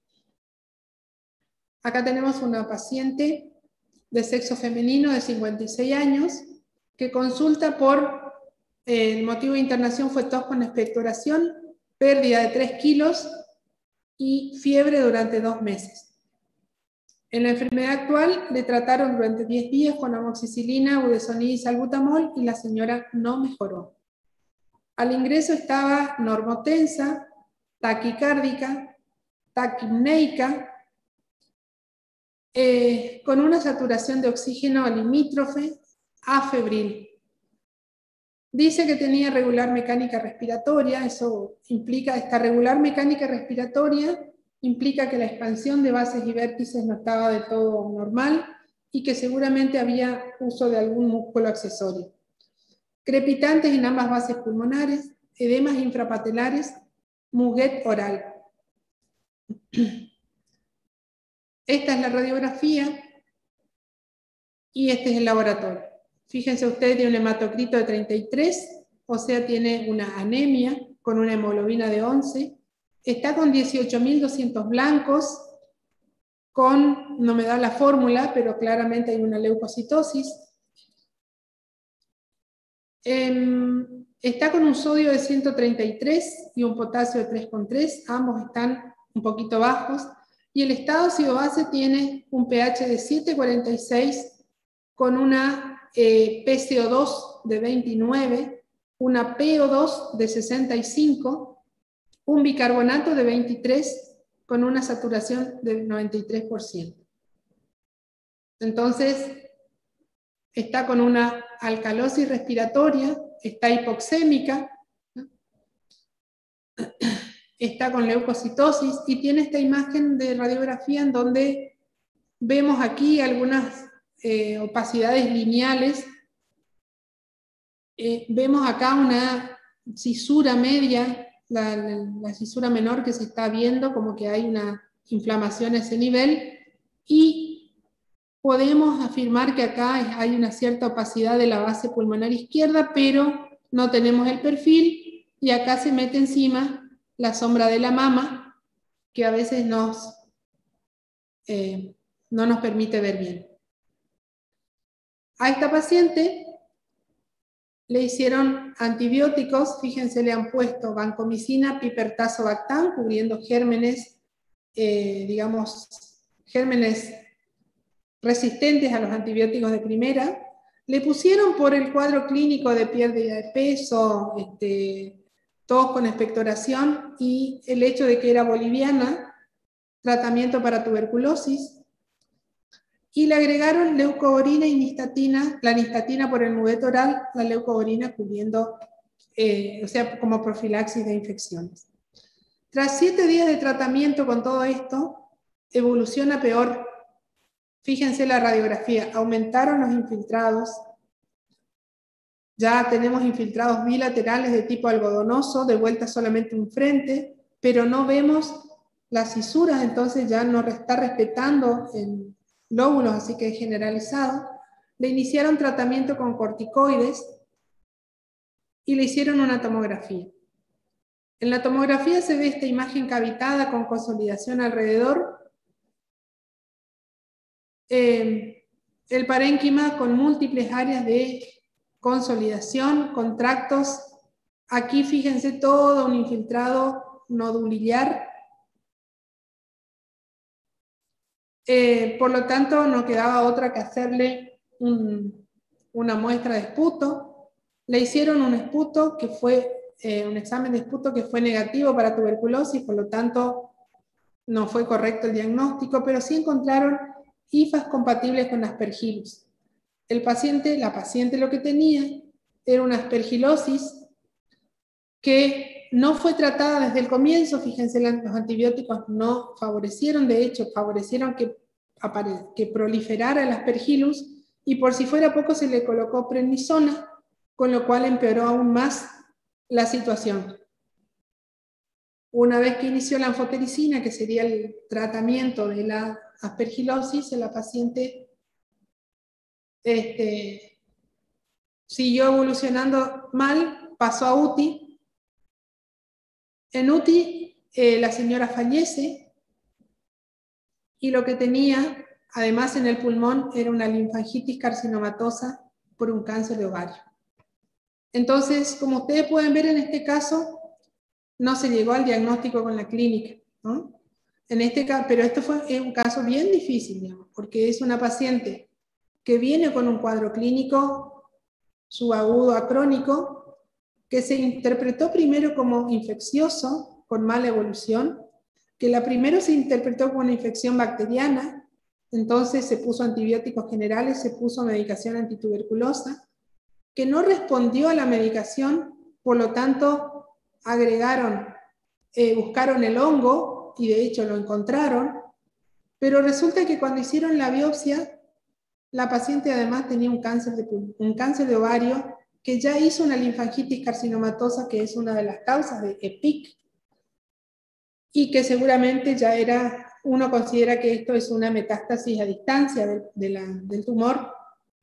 Acá tenemos una paciente de sexo femenino de 56 años que consulta por, el motivo de internación fue tos con expectoración, pérdida de 3 kilos y fiebre durante 2 meses. En la enfermedad actual le trataron durante 10 días con amoxicilina, budesonida y salbutamol, y la señora no mejoró. Al ingreso estaba normotensa, taquicárdica, taquipneica, con una saturación de oxígeno limítrofe a febril. Dice que tenía regular mecánica respiratoria. Eso implica, esta regular mecánica respiratoria implica que la expansión de bases y vértices no estaba de todo normal y que seguramente había uso de algún músculo accesorio. Crepitantes en ambas bases pulmonares, edemas infrapatelares, muguet oral. Esta es la radiografía y este es el laboratorio. Fíjense ustedes, tiene un hematocrito de 33, o sea, tiene una anemia con una hemoglobina de 11, está con 18.200 blancos, no me da la fórmula, pero claramente hay una leucocitosis. Está con un sodio de 133 y un potasio de 3,3, ambos están un poquito bajos, y el estado ácido-base tiene un pH de 7,46 con una PCO2 de 29, una PO2 de 65, un bicarbonato de 23 con una saturación del 93%. Entonces, está con una alcalosis respiratoria, está hipoxémica, ¿no? Está con leucocitosis y tiene esta imagen de radiografía en donde vemos aquí algunas opacidades lineales. Vemos acá una cisura media, la cisura menor que se está viendo, como que hay una inflamación a ese nivel, y podemos afirmar que acá hay una cierta opacidad de la base pulmonar izquierda, pero no tenemos el perfil, y acá se mete encima la sombra de la mama, que a veces no nos permite ver bien. A esta paciente le hicieron antibióticos, fíjense, le han puesto vancomicina, pipertazobactam, cubriendo gérmenes, digamos, gérmenes resistentes a los antibióticos de primera. Le pusieron por el cuadro clínico de pérdida de peso, tos con expectoración, y el hecho de que era boliviana, tratamiento para tuberculosis, y le agregaron leucovorina y nistatina, la nistatina por el mugueto oral, la leucovorina cubriendo, o sea, como profilaxis de infecciones. Tras 7 días de tratamiento con todo esto, evoluciona peor. Fíjense la radiografía, aumentaron los infiltrados, ya tenemos infiltrados bilaterales de tipo algodonoso, de vuelta solamente un frente, pero no vemos las cisuras, entonces ya no está respetando en lóbulos, así que es generalizado. Le iniciaron tratamiento con corticoides y le hicieron una tomografía. En la tomografía se ve esta imagen cavitada con consolidación alrededor, el parénquima con múltiples áreas de consolidación, con tractos. Aquí fíjense todo un infiltrado nodulillar. Por lo tanto, no quedaba otra que hacerle una muestra de esputo. Le hicieron un esputo que fue un examen de esputo que fue negativo para tuberculosis, por lo tanto no fue correcto el diagnóstico, pero sí encontraron hifas compatibles con aspergillus. La paciente lo que tenía era una aspergilosis que no fue tratada desde el comienzo. Fíjense, los antibióticos no favorecieron, de hecho, favorecieron que proliferara el aspergillus, y por si fuera poco se le colocó prednisona, con lo cual empeoró aún más la situación. Una vez que inició la anfotericina, que sería el tratamiento de la aspergilosis, la paciente siguió evolucionando mal, pasó a UTI. En UTI la señora fallece, y lo que tenía, además en el pulmón, era una linfangitis carcinomatosa por un cáncer de ovario. Entonces, como ustedes pueden ver en este caso, no se llegó al diagnóstico con la clínica, ¿no? Pero esto fue un caso bien difícil, digamos, porque es una paciente que viene con un cuadro clínico subagudo a crónico, que se interpretó primero como infeccioso, con mala evolución, que la primero se interpretó como una infección bacteriana, entonces se puso antibióticos generales, se puso medicación antituberculosa, que no respondió a la medicación, por lo tanto buscaron el hongo, y de hecho lo encontraron, pero resulta que cuando hicieron la biopsia, la paciente además tenía un cáncer de ovario, que ya hizo una linfangitis carcinomatosa, que es una de las causas de EPIC, y que seguramente uno considera que esto es una metástasis a distancia del tumor,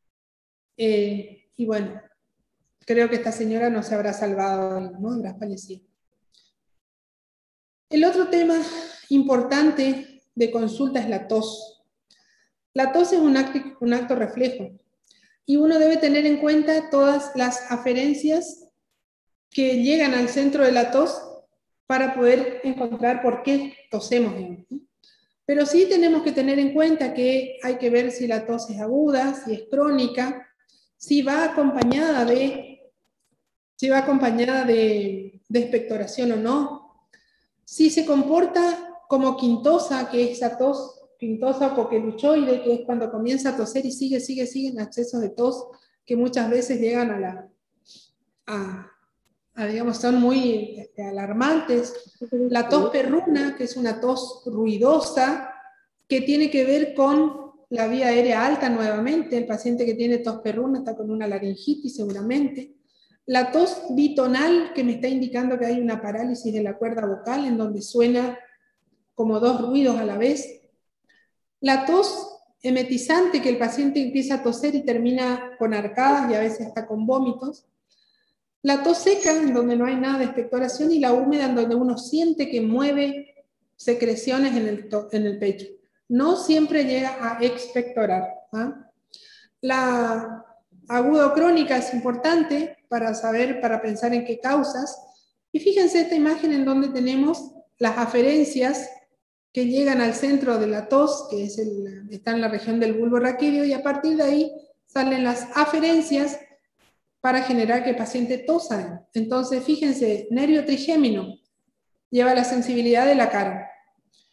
y bueno, creo que esta señora no se habrá salvado, ¿no? Habrá fallecido. El otro tema importante de consulta es la tos. La tos es un acto reflejo, y uno debe tener en cuenta todas las aferencias que llegan al centro de la tos para poder encontrar por qué tosemos. Pero sí tenemos que tener en cuenta que hay que ver si la tos es aguda, si es crónica, si va acompañada de expectoración o no, si se comporta como quintosa, que es esa tos quintosa o coqueluchoide, que es cuando comienza a toser y sigue en accesos de tos que muchas veces llegan digamos, son muy alarmantes. La tos perruna, que es una tos ruidosa, que tiene que ver con la vía aérea alta nuevamente. El paciente que tiene tos perruna está con una laringitis seguramente. La tos bitonal, que me está indicando que hay una parálisis de la cuerda vocal, en donde suena como 2 ruidos a la vez. La tos emetizante, que el paciente empieza a toser y termina con arcadas y a veces hasta con vómitos. La tos seca, en donde no hay nada de expectoración, y la húmeda, en donde uno siente que mueve secreciones en el pecho. No siempre llega a expectorar, ¿ah? La agudo-crónica es importante para pensar en qué causas. Y fíjense esta imagen en donde tenemos las aferencias que llegan al centro de la tos, que está en la región del bulbo raquídeo, y a partir de ahí salen las aferencias para generar que el paciente tosa. Entonces, fíjense, nervio trigémino lleva la sensibilidad de la cara.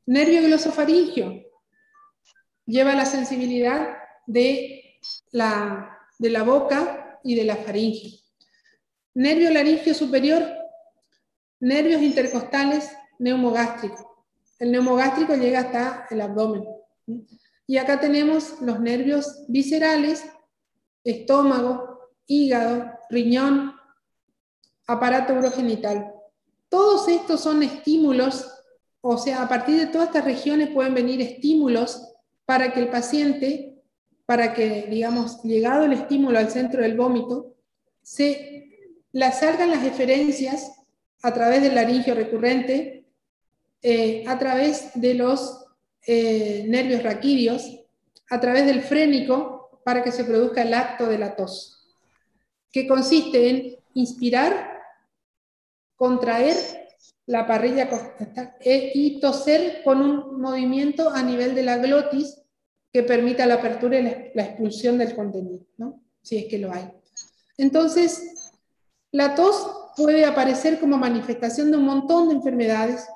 Nervio glosofaringio lleva la sensibilidad de la boca y de la faringe. Nervio laringio superior, nervios intercostales, neumogástrico. El neumogástrico llega hasta el abdomen. Y acá tenemos los nervios viscerales, estómago, hígado, riñón, aparato urogenital. Todos estos son estímulos, o sea, a partir de todas estas regiones pueden venir estímulos para que el paciente, para que, digamos, llegado el estímulo al centro del vómito, salgan las eferencias a través del laringio recurrente, a través de los nervios raquídeos, a través del frénico, para que se produzca el acto de la tos, que consiste en inspirar, contraer la parrilla costal y toser con un movimiento a nivel de la glotis que permita la apertura y la expulsión del contenido, ¿no? Si es que lo hay. Entonces, la tos puede aparecer como manifestación de un montón de enfermedades.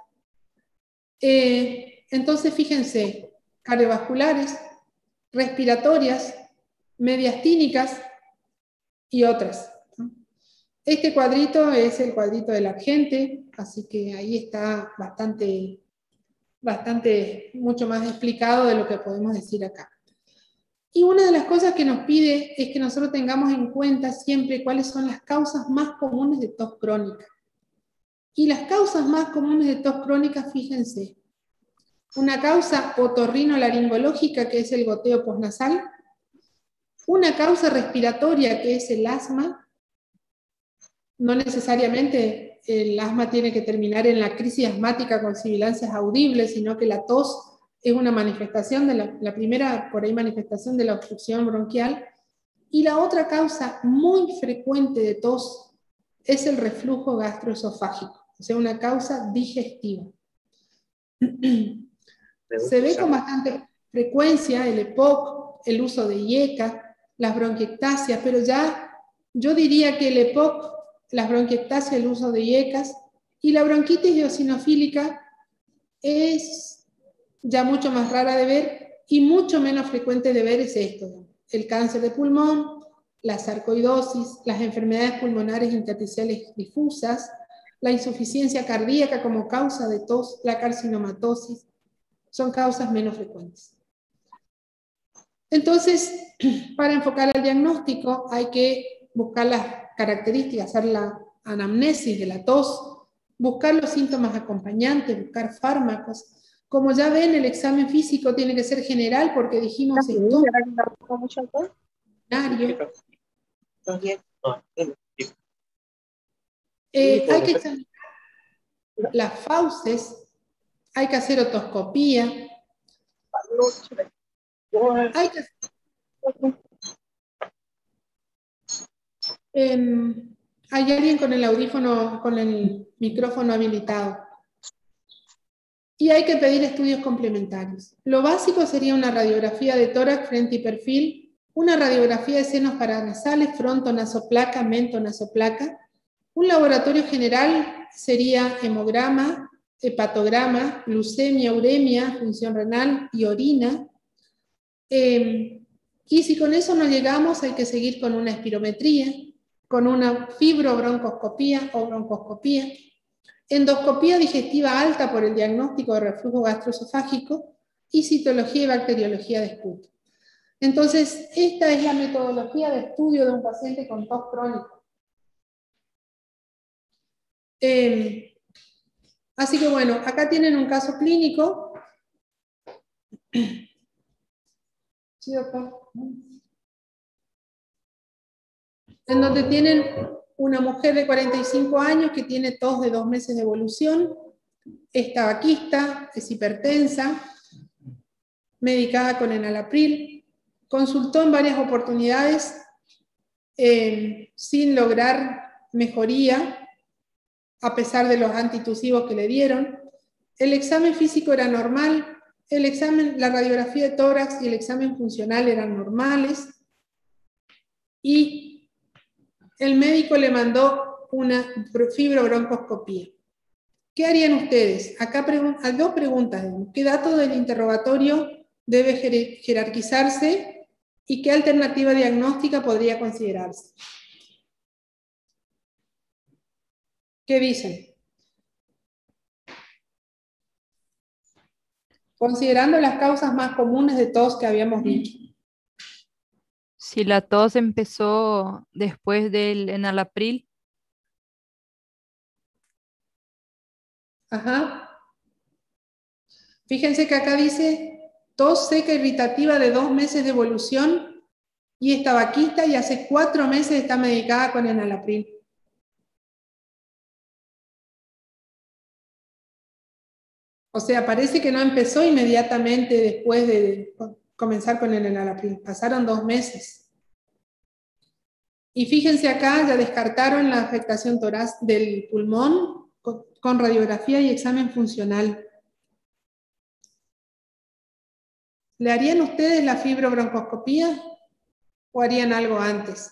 Entonces, fíjense, cardiovasculares, respiratorias, mediastínicas y otras. Este cuadrito es el cuadrito de la gente, así que ahí está mucho más explicado de lo que podemos decir acá. Y una de las cosas que nos pide es que nosotros tengamos en cuenta siempre cuáles son las causas más comunes de tos crónica. Y las causas más comunes de tos crónica, fíjense, una causa otorrinolaringológica, que es el goteo posnasal, una causa respiratoria, que es el asma. No necesariamente el asma tiene que terminar en la crisis asmática con sibilancias audibles, sino que la tos es una manifestación de la primera, por ahí, manifestación de la obstrucción bronquial. Y la otra causa muy frecuente de tos es el reflujo gastroesofágico, o sea, una causa digestiva. Se ve con bastante frecuencia el EPOC, el uso de IECA, las bronquiectasias, pero ya yo diría que el EPOC, las bronquiectasias, el uso de IECAS y la bronquitis eosinofílica es ya mucho más rara de ver y mucho menos frecuente de ver es esto: el cáncer de pulmón, la sarcoidosis, las enfermedades pulmonares intersticiales difusas, la insuficiencia cardíaca como causa de tos, la carcinomatosis, son causas menos frecuentes. Entonces, para enfocar el diagnóstico hay que buscar las características, hacer la anamnesis de la tos, buscar los síntomas acompañantes, buscar fármacos. Como ya ven, el examen físico tiene que ser general porque dijimos esto. Hay que examinar las fauces, hay que hacer otoscopía, hay que hay alguien con el audífono, con el micrófono habilitado. Y hay que pedir estudios complementarios. Lo básico sería una radiografía de tórax, frente y perfil, una radiografía de senos paranasales, frontonasoplaca, mentonasoplaca. Un laboratorio general sería hemograma, hepatograma, glucemia, uremia, función renal y orina. Y si con eso no llegamos, hay que seguir con una espirometría, con una fibrobroncoscopía o broncoscopía, endoscopía digestiva alta por el diagnóstico de reflujo gastroesofágico y citología y bacteriología de esputo. Entonces, esta es la metodología de estudio de un paciente con tos crónico. Así que bueno, acá tienen un caso clínico. Sí, doctor. En donde tienen una mujer de 45 años que tiene tos de 2 meses de evolución, es tabaquista, es hipertensa, medicada con enalapril, consultó en varias oportunidades sin lograr mejoría, a pesar de los antitusivos que le dieron. El examen físico era normal, la radiografía de tórax y el examen funcional eran normales, y el médico le mandó una fibrobroncoscopía. ¿Qué harían ustedes? Acá hay dos preguntas. ¿Qué dato del interrogatorio debe jerarquizarse y qué alternativa diagnóstica podría considerarse? ¿Qué dicen? Considerando las causas más comunes de tos que habíamos dicho. Si la tos empezó después del enalapril. Ajá. Fíjense que acá dice tos seca irritativa de 2 meses de evolución y es tabaquista y hace 4 meses está medicada con enalapril. O sea, parece que no empezó inmediatamente después de comenzar con el enalapril. Pasaron 2 meses. Y fíjense acá, ya descartaron la afectación torácica del pulmón con radiografía y examen funcional. ¿Le harían ustedes la fibrobroncoscopía o harían algo antes?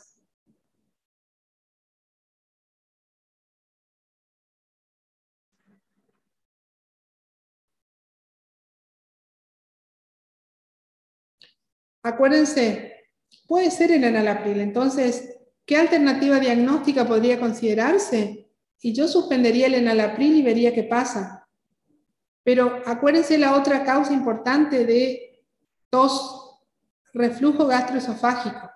Acuérdense, puede ser el enalapril. Entonces, ¿qué alternativa diagnóstica podría considerarse? Y yo suspendería el enalapril y vería qué pasa. Pero acuérdense la otra causa importante de tos, reflujo gastroesofágico.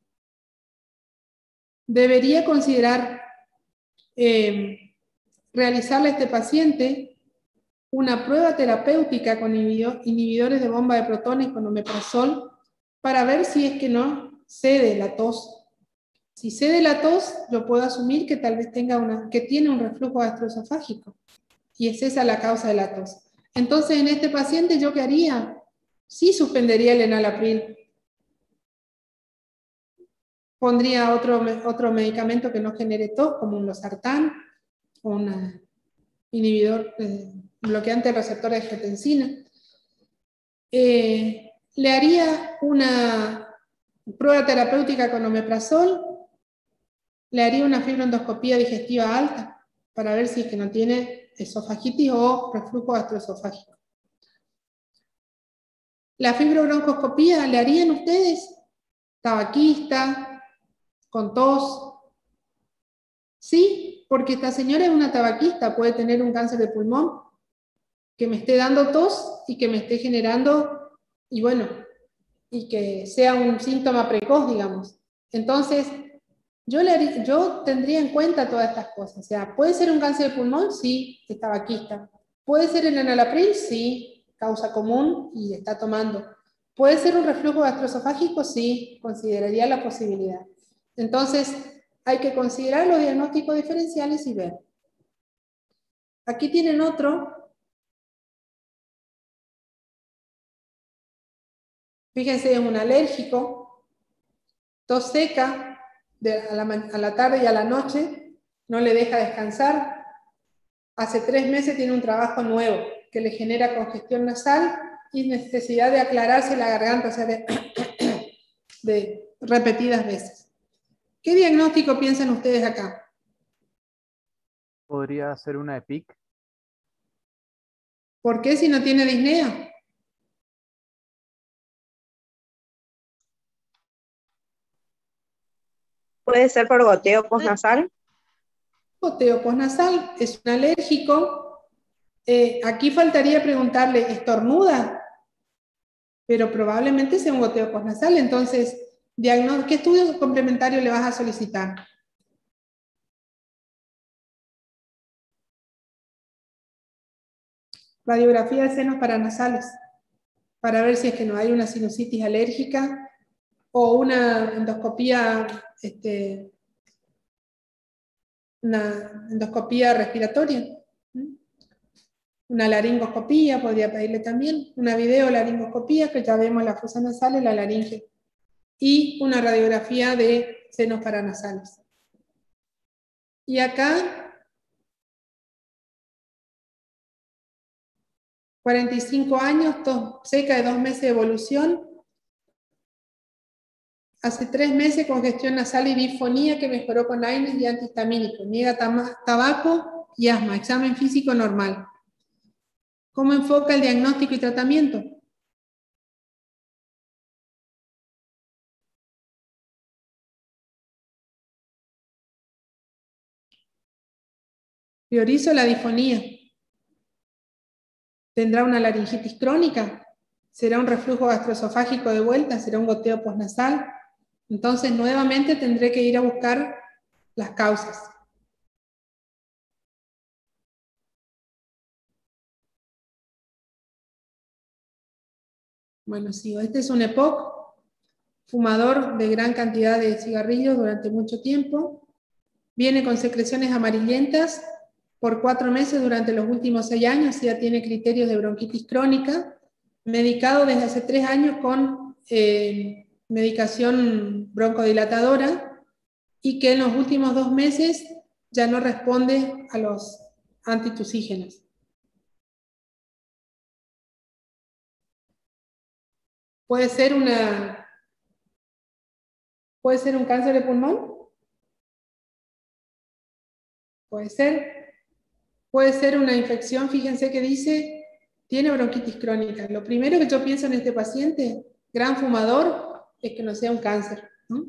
Debería considerar realizarle a este paciente una prueba terapéutica con inhibidores de bomba de protones con omeprazol para ver si es que no cede la tos. Si cede la tos, yo puedo asumir que tal vez que tiene un reflujo gastroesofágico y es esa la causa de la tos. Entonces, en este paciente, ¿yo qué haría? Sí suspendería el enalapril. Pondría otro medicamento que no genere tos, como un losartán o un inhibidor bloqueante del receptor de angiotensina. Le haría una prueba terapéutica con omeprazol, le haría una fibroendoscopía digestiva alta para ver si es que no tiene esofagitis o reflujo gastroesofágico. ¿La fibrobroncoscopía le harían ustedes? Tabaquista, con tos. Sí, porque esta señora es una tabaquista, puede tener un cáncer de pulmón que me esté dando tos y que me esté generando, y bueno, y que sea un síntoma precoz, digamos. Entonces, yo tendría en cuenta todas estas cosas. O sea, ¿puede ser un cáncer de pulmón? Sí, es tabaquista. ¿Puede ser el enalapril? Sí, causa común y está tomando. ¿Puede ser un reflujo gastroesofágico? Sí, consideraría la posibilidad. Entonces, hay que considerar los diagnósticos diferenciales y ver. Aquí tienen otro. Fíjense, es un alérgico, tos seca a la tarde y a la noche, no le deja descansar. Hace 3 meses tiene un trabajo nuevo que le genera congestión nasal y necesidad de aclararse la garganta, o sea, de repetidas veces. ¿Qué diagnóstico piensan ustedes acá? ¿Podría ser una EPIC? ¿Por qué si no tiene disnea? Puede ser por goteo postnasal. Goteo postnasal, es un alérgico. Aquí faltaría preguntarle, ¿estornuda? Pero probablemente sea un goteo postnasal. Entonces, ¿qué estudio complementario le vas a solicitar? Radiografía de senos paranasales, para ver si es que no hay una sinusitis alérgica o una endoscopía, respiratoria. Una laringoscopía, podría pedirle también, una videolaringoscopía, que ya vemos la fosa nasal y la laringe, y una radiografía de senos paranasales. Y acá, 45 años, tos seca de 2 meses de evolución, hace 3 meses congestión nasal y disfonía que mejoró con AINES y antihistamínico, niega tabaco y asma, examen físico normal. ¿Cómo enfoca el diagnóstico y tratamiento? Priorizo la disfonía. ¿Tendrá una laringitis crónica? ¿Será un reflujo gastroesofágico de vuelta? ¿Será un goteo postnasal? Entonces, nuevamente tendré que ir a buscar las causas. Bueno, sigo. Este es un EPOC, fumador de gran cantidad de cigarrillos durante mucho tiempo. Viene con secreciones amarillentas por 4 meses durante los últimos 6 años, ya tiene criterios de bronquitis crónica, medicado desde hace 3 años con medicación broncodilatadora, y que en los últimos 2 meses ya no responde a los antitusígenos. Puede ser un cáncer de pulmón. Puede ser una infección. Fíjense que dice, tiene bronquitis crónica. Lo primero que yo pienso en este paciente, gran fumador, es que no sea un cáncer, ¿no?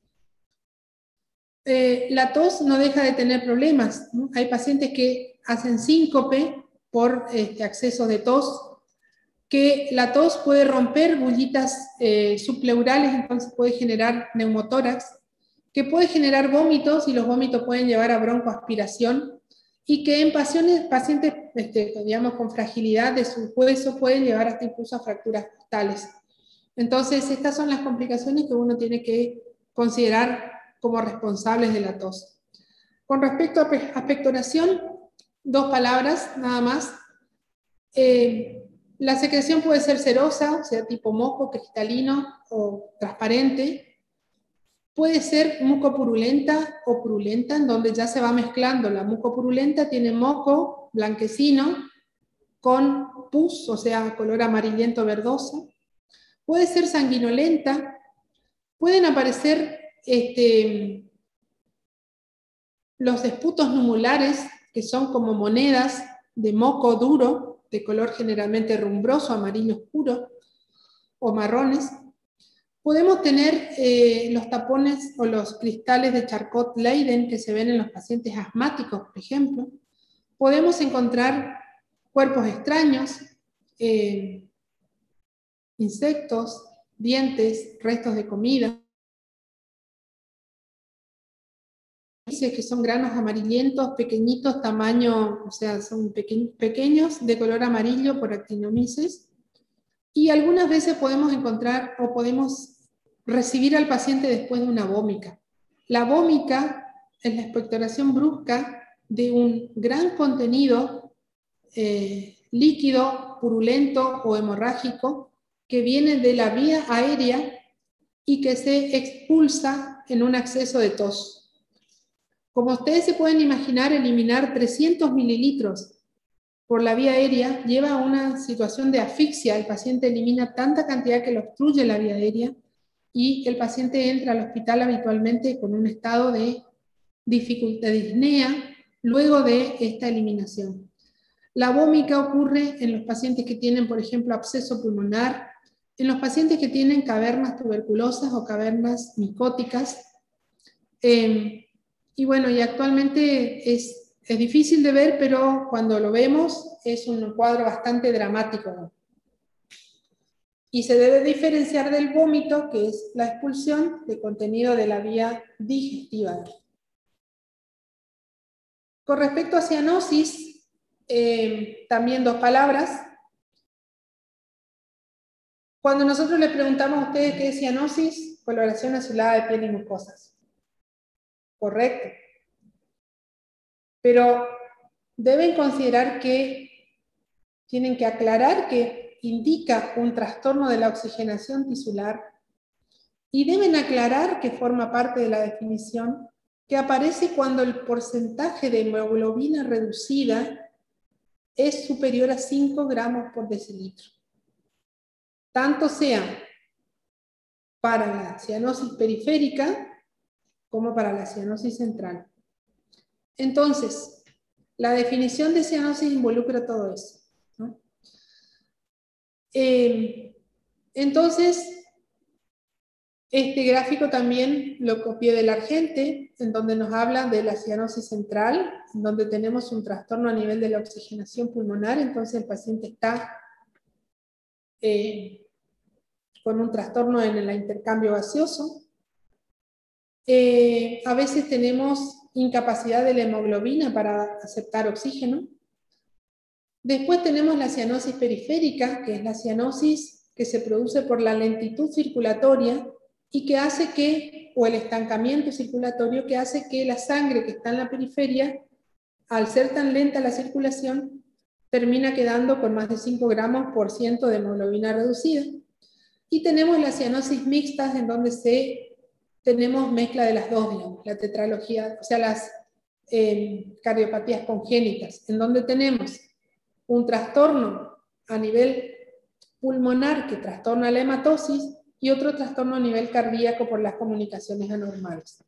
La tos no deja de tener problemas, ¿no? Hay pacientes que hacen síncope por acceso de tos, que la tos puede romper bullitas subpleurales, entonces puede generar neumotórax, que puede generar vómitos, y los vómitos pueden llevar a broncoaspiración, y que en pacientes digamos, con fragilidad de su hueso pueden llevar hasta incluso a fracturas costales. Entonces, estas son las complicaciones que uno tiene que considerar como responsables de la tos. Con respecto a expectoración, 2 palabras nada más. La secreción puede ser serosa, o sea, tipo moco, cristalino o transparente. Puede ser mucopurulenta o purulenta, en donde ya se va mezclando. La mucopurulenta tiene moco blanquecino con pus, o sea, color amarillento verdoso. Puede ser sanguinolenta. Pueden aparecer los esputos numulares, que son como monedas de moco duro, de color generalmente rumbroso, amarillo oscuro o marrones. Podemos tener los tapones o los cristales de Charcot-Leyden que se ven en los pacientes asmáticos, por ejemplo. Podemos encontrar cuerpos extraños, insectos, dientes, restos de comida. Que son granos amarillentos, pequeñitos, tamaño, o sea, son pequeños, de color amarillo por actinomices. Y algunas veces podemos encontrar o podemos recibir al paciente después de una vómica. La vómica es la expectoración brusca de un gran contenido líquido, purulento o hemorrágico que viene de la vía aérea y que se expulsa en un acceso de tos. Como ustedes se pueden imaginar, eliminar 300 mililitros por la vía aérea lleva a una situación de asfixia. El paciente elimina tanta cantidad que lo obstruye la vía aérea, y el paciente entra al hospital habitualmente con un estado de dificultad, de disnea, luego de esta eliminación. La vómica ocurre en los pacientes que tienen, por ejemplo, absceso pulmonar, en los pacientes que tienen cavernas tuberculosas o cavernas micóticas. Y bueno, y actualmente es difícil de ver, pero cuando lo vemos es un cuadro bastante dramático. Y se debe diferenciar del vómito, que es la expulsión de contenido de la vía digestiva. Con respecto a cianosis, también 2 palabras. Cuando nosotros les preguntamos a ustedes qué es cianosis, coloración azulada de piel y mucosas. Correcto. Pero deben considerar que tienen que aclarar que indica un trastorno de la oxigenación tisular, y deben aclarar que forma parte de la definición, que aparece cuando el porcentaje de hemoglobina reducida es superior a 5 gramos por decilitro. Tanto sea para la cianosis periférica como para la cianosis central. Entonces, La definición de cianosis involucra todo eso, ¿no? Entonces, este gráfico también lo copié del Argente, en donde nos habla de la cianosis central, en donde tenemos un trastorno a nivel de la oxigenación pulmonar. Entonces el paciente está con un trastorno en el intercambio gaseoso. A veces tenemos incapacidad de la hemoglobina para aceptar oxígeno. Después tenemos la cianosis periférica, que es la cianosis que se produce por la lentitud circulatoria y que hace que, o el estancamiento circulatorio, que hace que la sangre que está en la periferia, al ser tan lenta la circulación, termina quedando con más de 5 gramos por ciento de hemoglobina reducida. Y tenemos las cianosis mixtas, en donde tenemos mezcla de las dos, digamos, la tetralogía, o sea, las cardiopatías congénitas, en donde tenemos un trastorno a nivel pulmonar que trastorna la hematosis y otro trastorno a nivel cardíaco por las comunicaciones anormales.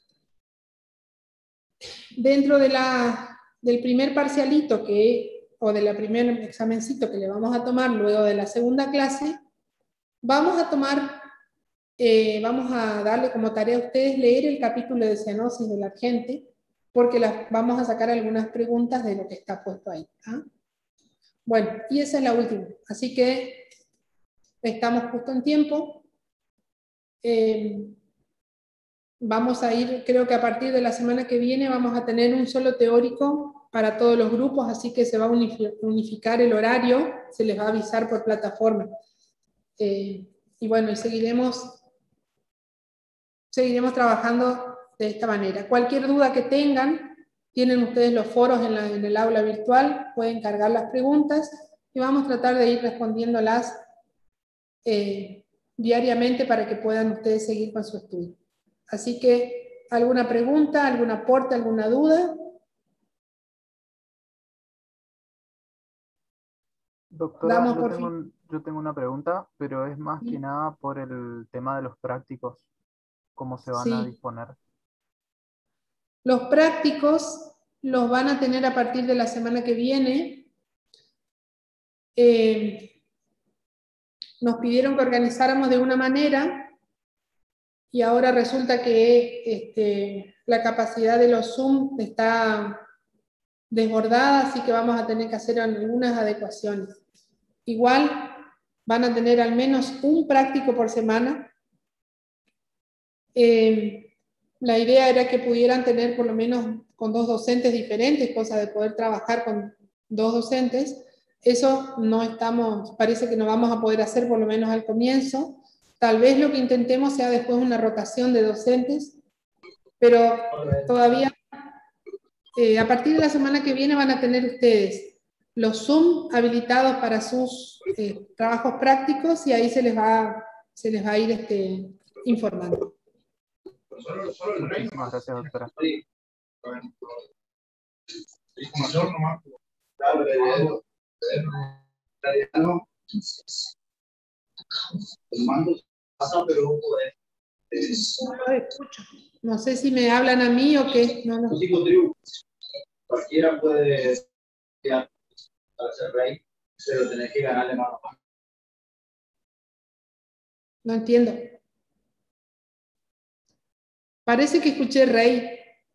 Dentro de del primer parcialito o del primer examencito que le vamos a tomar luego de la segunda clase, vamos a darle como tarea a ustedes leer el capítulo de cianosis del Argente, porque vamos a sacar algunas preguntas de lo que está puesto ahí. ¿Ah? Bueno, y esa es la última. Así que estamos justo en tiempo. Vamos a ir, creo que a partir de la semana que viene vamos a tener un solo teórico para todos los grupos, así que se va a unificar el horario, se les va a avisar por plataforma. Y bueno, y seguiremos trabajando de esta manera. Cualquier duda que tengan, tienen ustedes los foros en el aula virtual, pueden cargar las preguntas y vamos a tratar de ir respondiéndolas diariamente para que puedan ustedes seguir con su estudio. Así que, ¿alguna pregunta, algún aporte, alguna duda? Doctora, yo tengo una pregunta, pero es más que nada por el tema de los prácticos, cómo se van a disponer. Los prácticos los van a tener a partir de la semana que viene. Nos pidieron que organizáramos de una manera y ahora resulta que la capacidad de los Zoom está desbordada, así que vamos a tener que hacer algunas adecuaciones. Igual van a tener al menos un práctico por semana. La idea era que pudieran tener por lo menos con 2 docentes diferentes, cosa de poder trabajar con 2 docentes. Eso parece que no vamos a poder hacer por lo menos al comienzo. Tal vez lo que intentemos sea después una rotación de docentes, pero todavía a partir de la semana que viene van a tener ustedes los Zoom habilitados para sus trabajos prácticos y ahí se les va a ir informando. Muchísimas gracias, doctora. No lo escucho. No sé si me hablan a mí o qué. No. Cualquiera puede ser rey, pero tenés que ganarle mano a mano. No entiendo. Parece que escuché rey.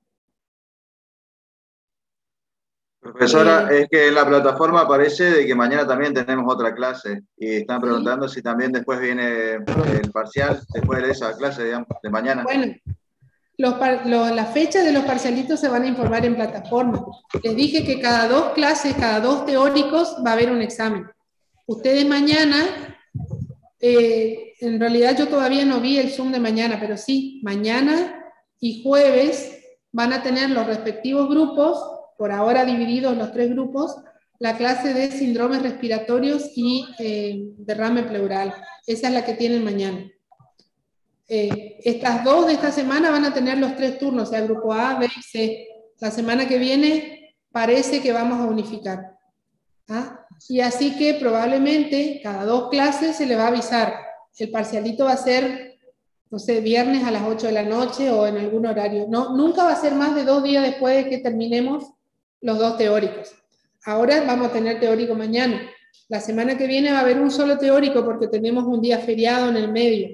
Profesora, es que en la plataforma aparece de que mañana también tenemos otra clase y están preguntando si también después viene el parcial, después de esa clase, digamos, de mañana. Bueno, las fechas de los parcialitos se van a informar en plataforma. Les dije que cada 2 clases, cada 2 teóricos va a haber un examen. Ustedes mañana, en realidad yo todavía no vi el Zoom de mañana, pero sí, mañana y jueves van a tener los respectivos grupos, por ahora divididos los 3 grupos, la clase de síndromes respiratorios y derrame pleural. Esa es la que tienen mañana. Estas 2 de esta semana van a tener los 3 turnos, o sea, grupo A, B y C. La semana que viene parece que vamos a unificar. ¿Ah? Y así que probablemente cada 2 clases se le va a avisar. El parcialito va a ser, no sé, viernes a las 8 de la noche o en algún horario. No, nunca va a ser más de 2 días después de que terminemos los 2 teóricos. Ahora vamos a tener teórico mañana. La semana que viene va a haber un solo teórico porque tenemos un día feriado en el medio.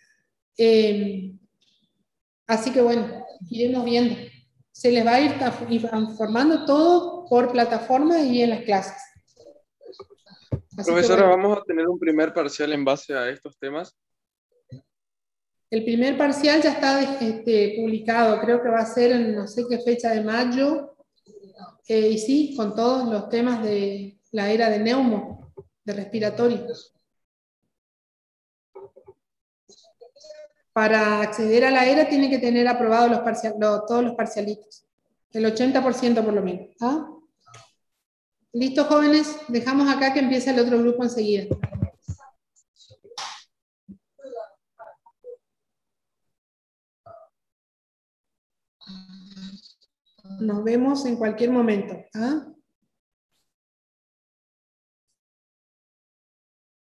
Así que bueno, iremos viendo. Se les va a ir informando todo por plataforma y en las clases. Así Profesora, que, bueno, ¿vamos a tener un primer parcial en base a estos temas? el primer parcial ya está publicado, creo que va a ser en no sé qué fecha de mayo, y sí, con todos los temas de la era de neumo, de respiratorio. Para acceder a la era tiene que tener aprobados todos los parcialitos, el 80% por lo menos. ¿Ah? ¿Listo, jóvenes? Dejamos acá que empiece el otro grupo enseguida. Nos vemos en cualquier momento. ¿Ah?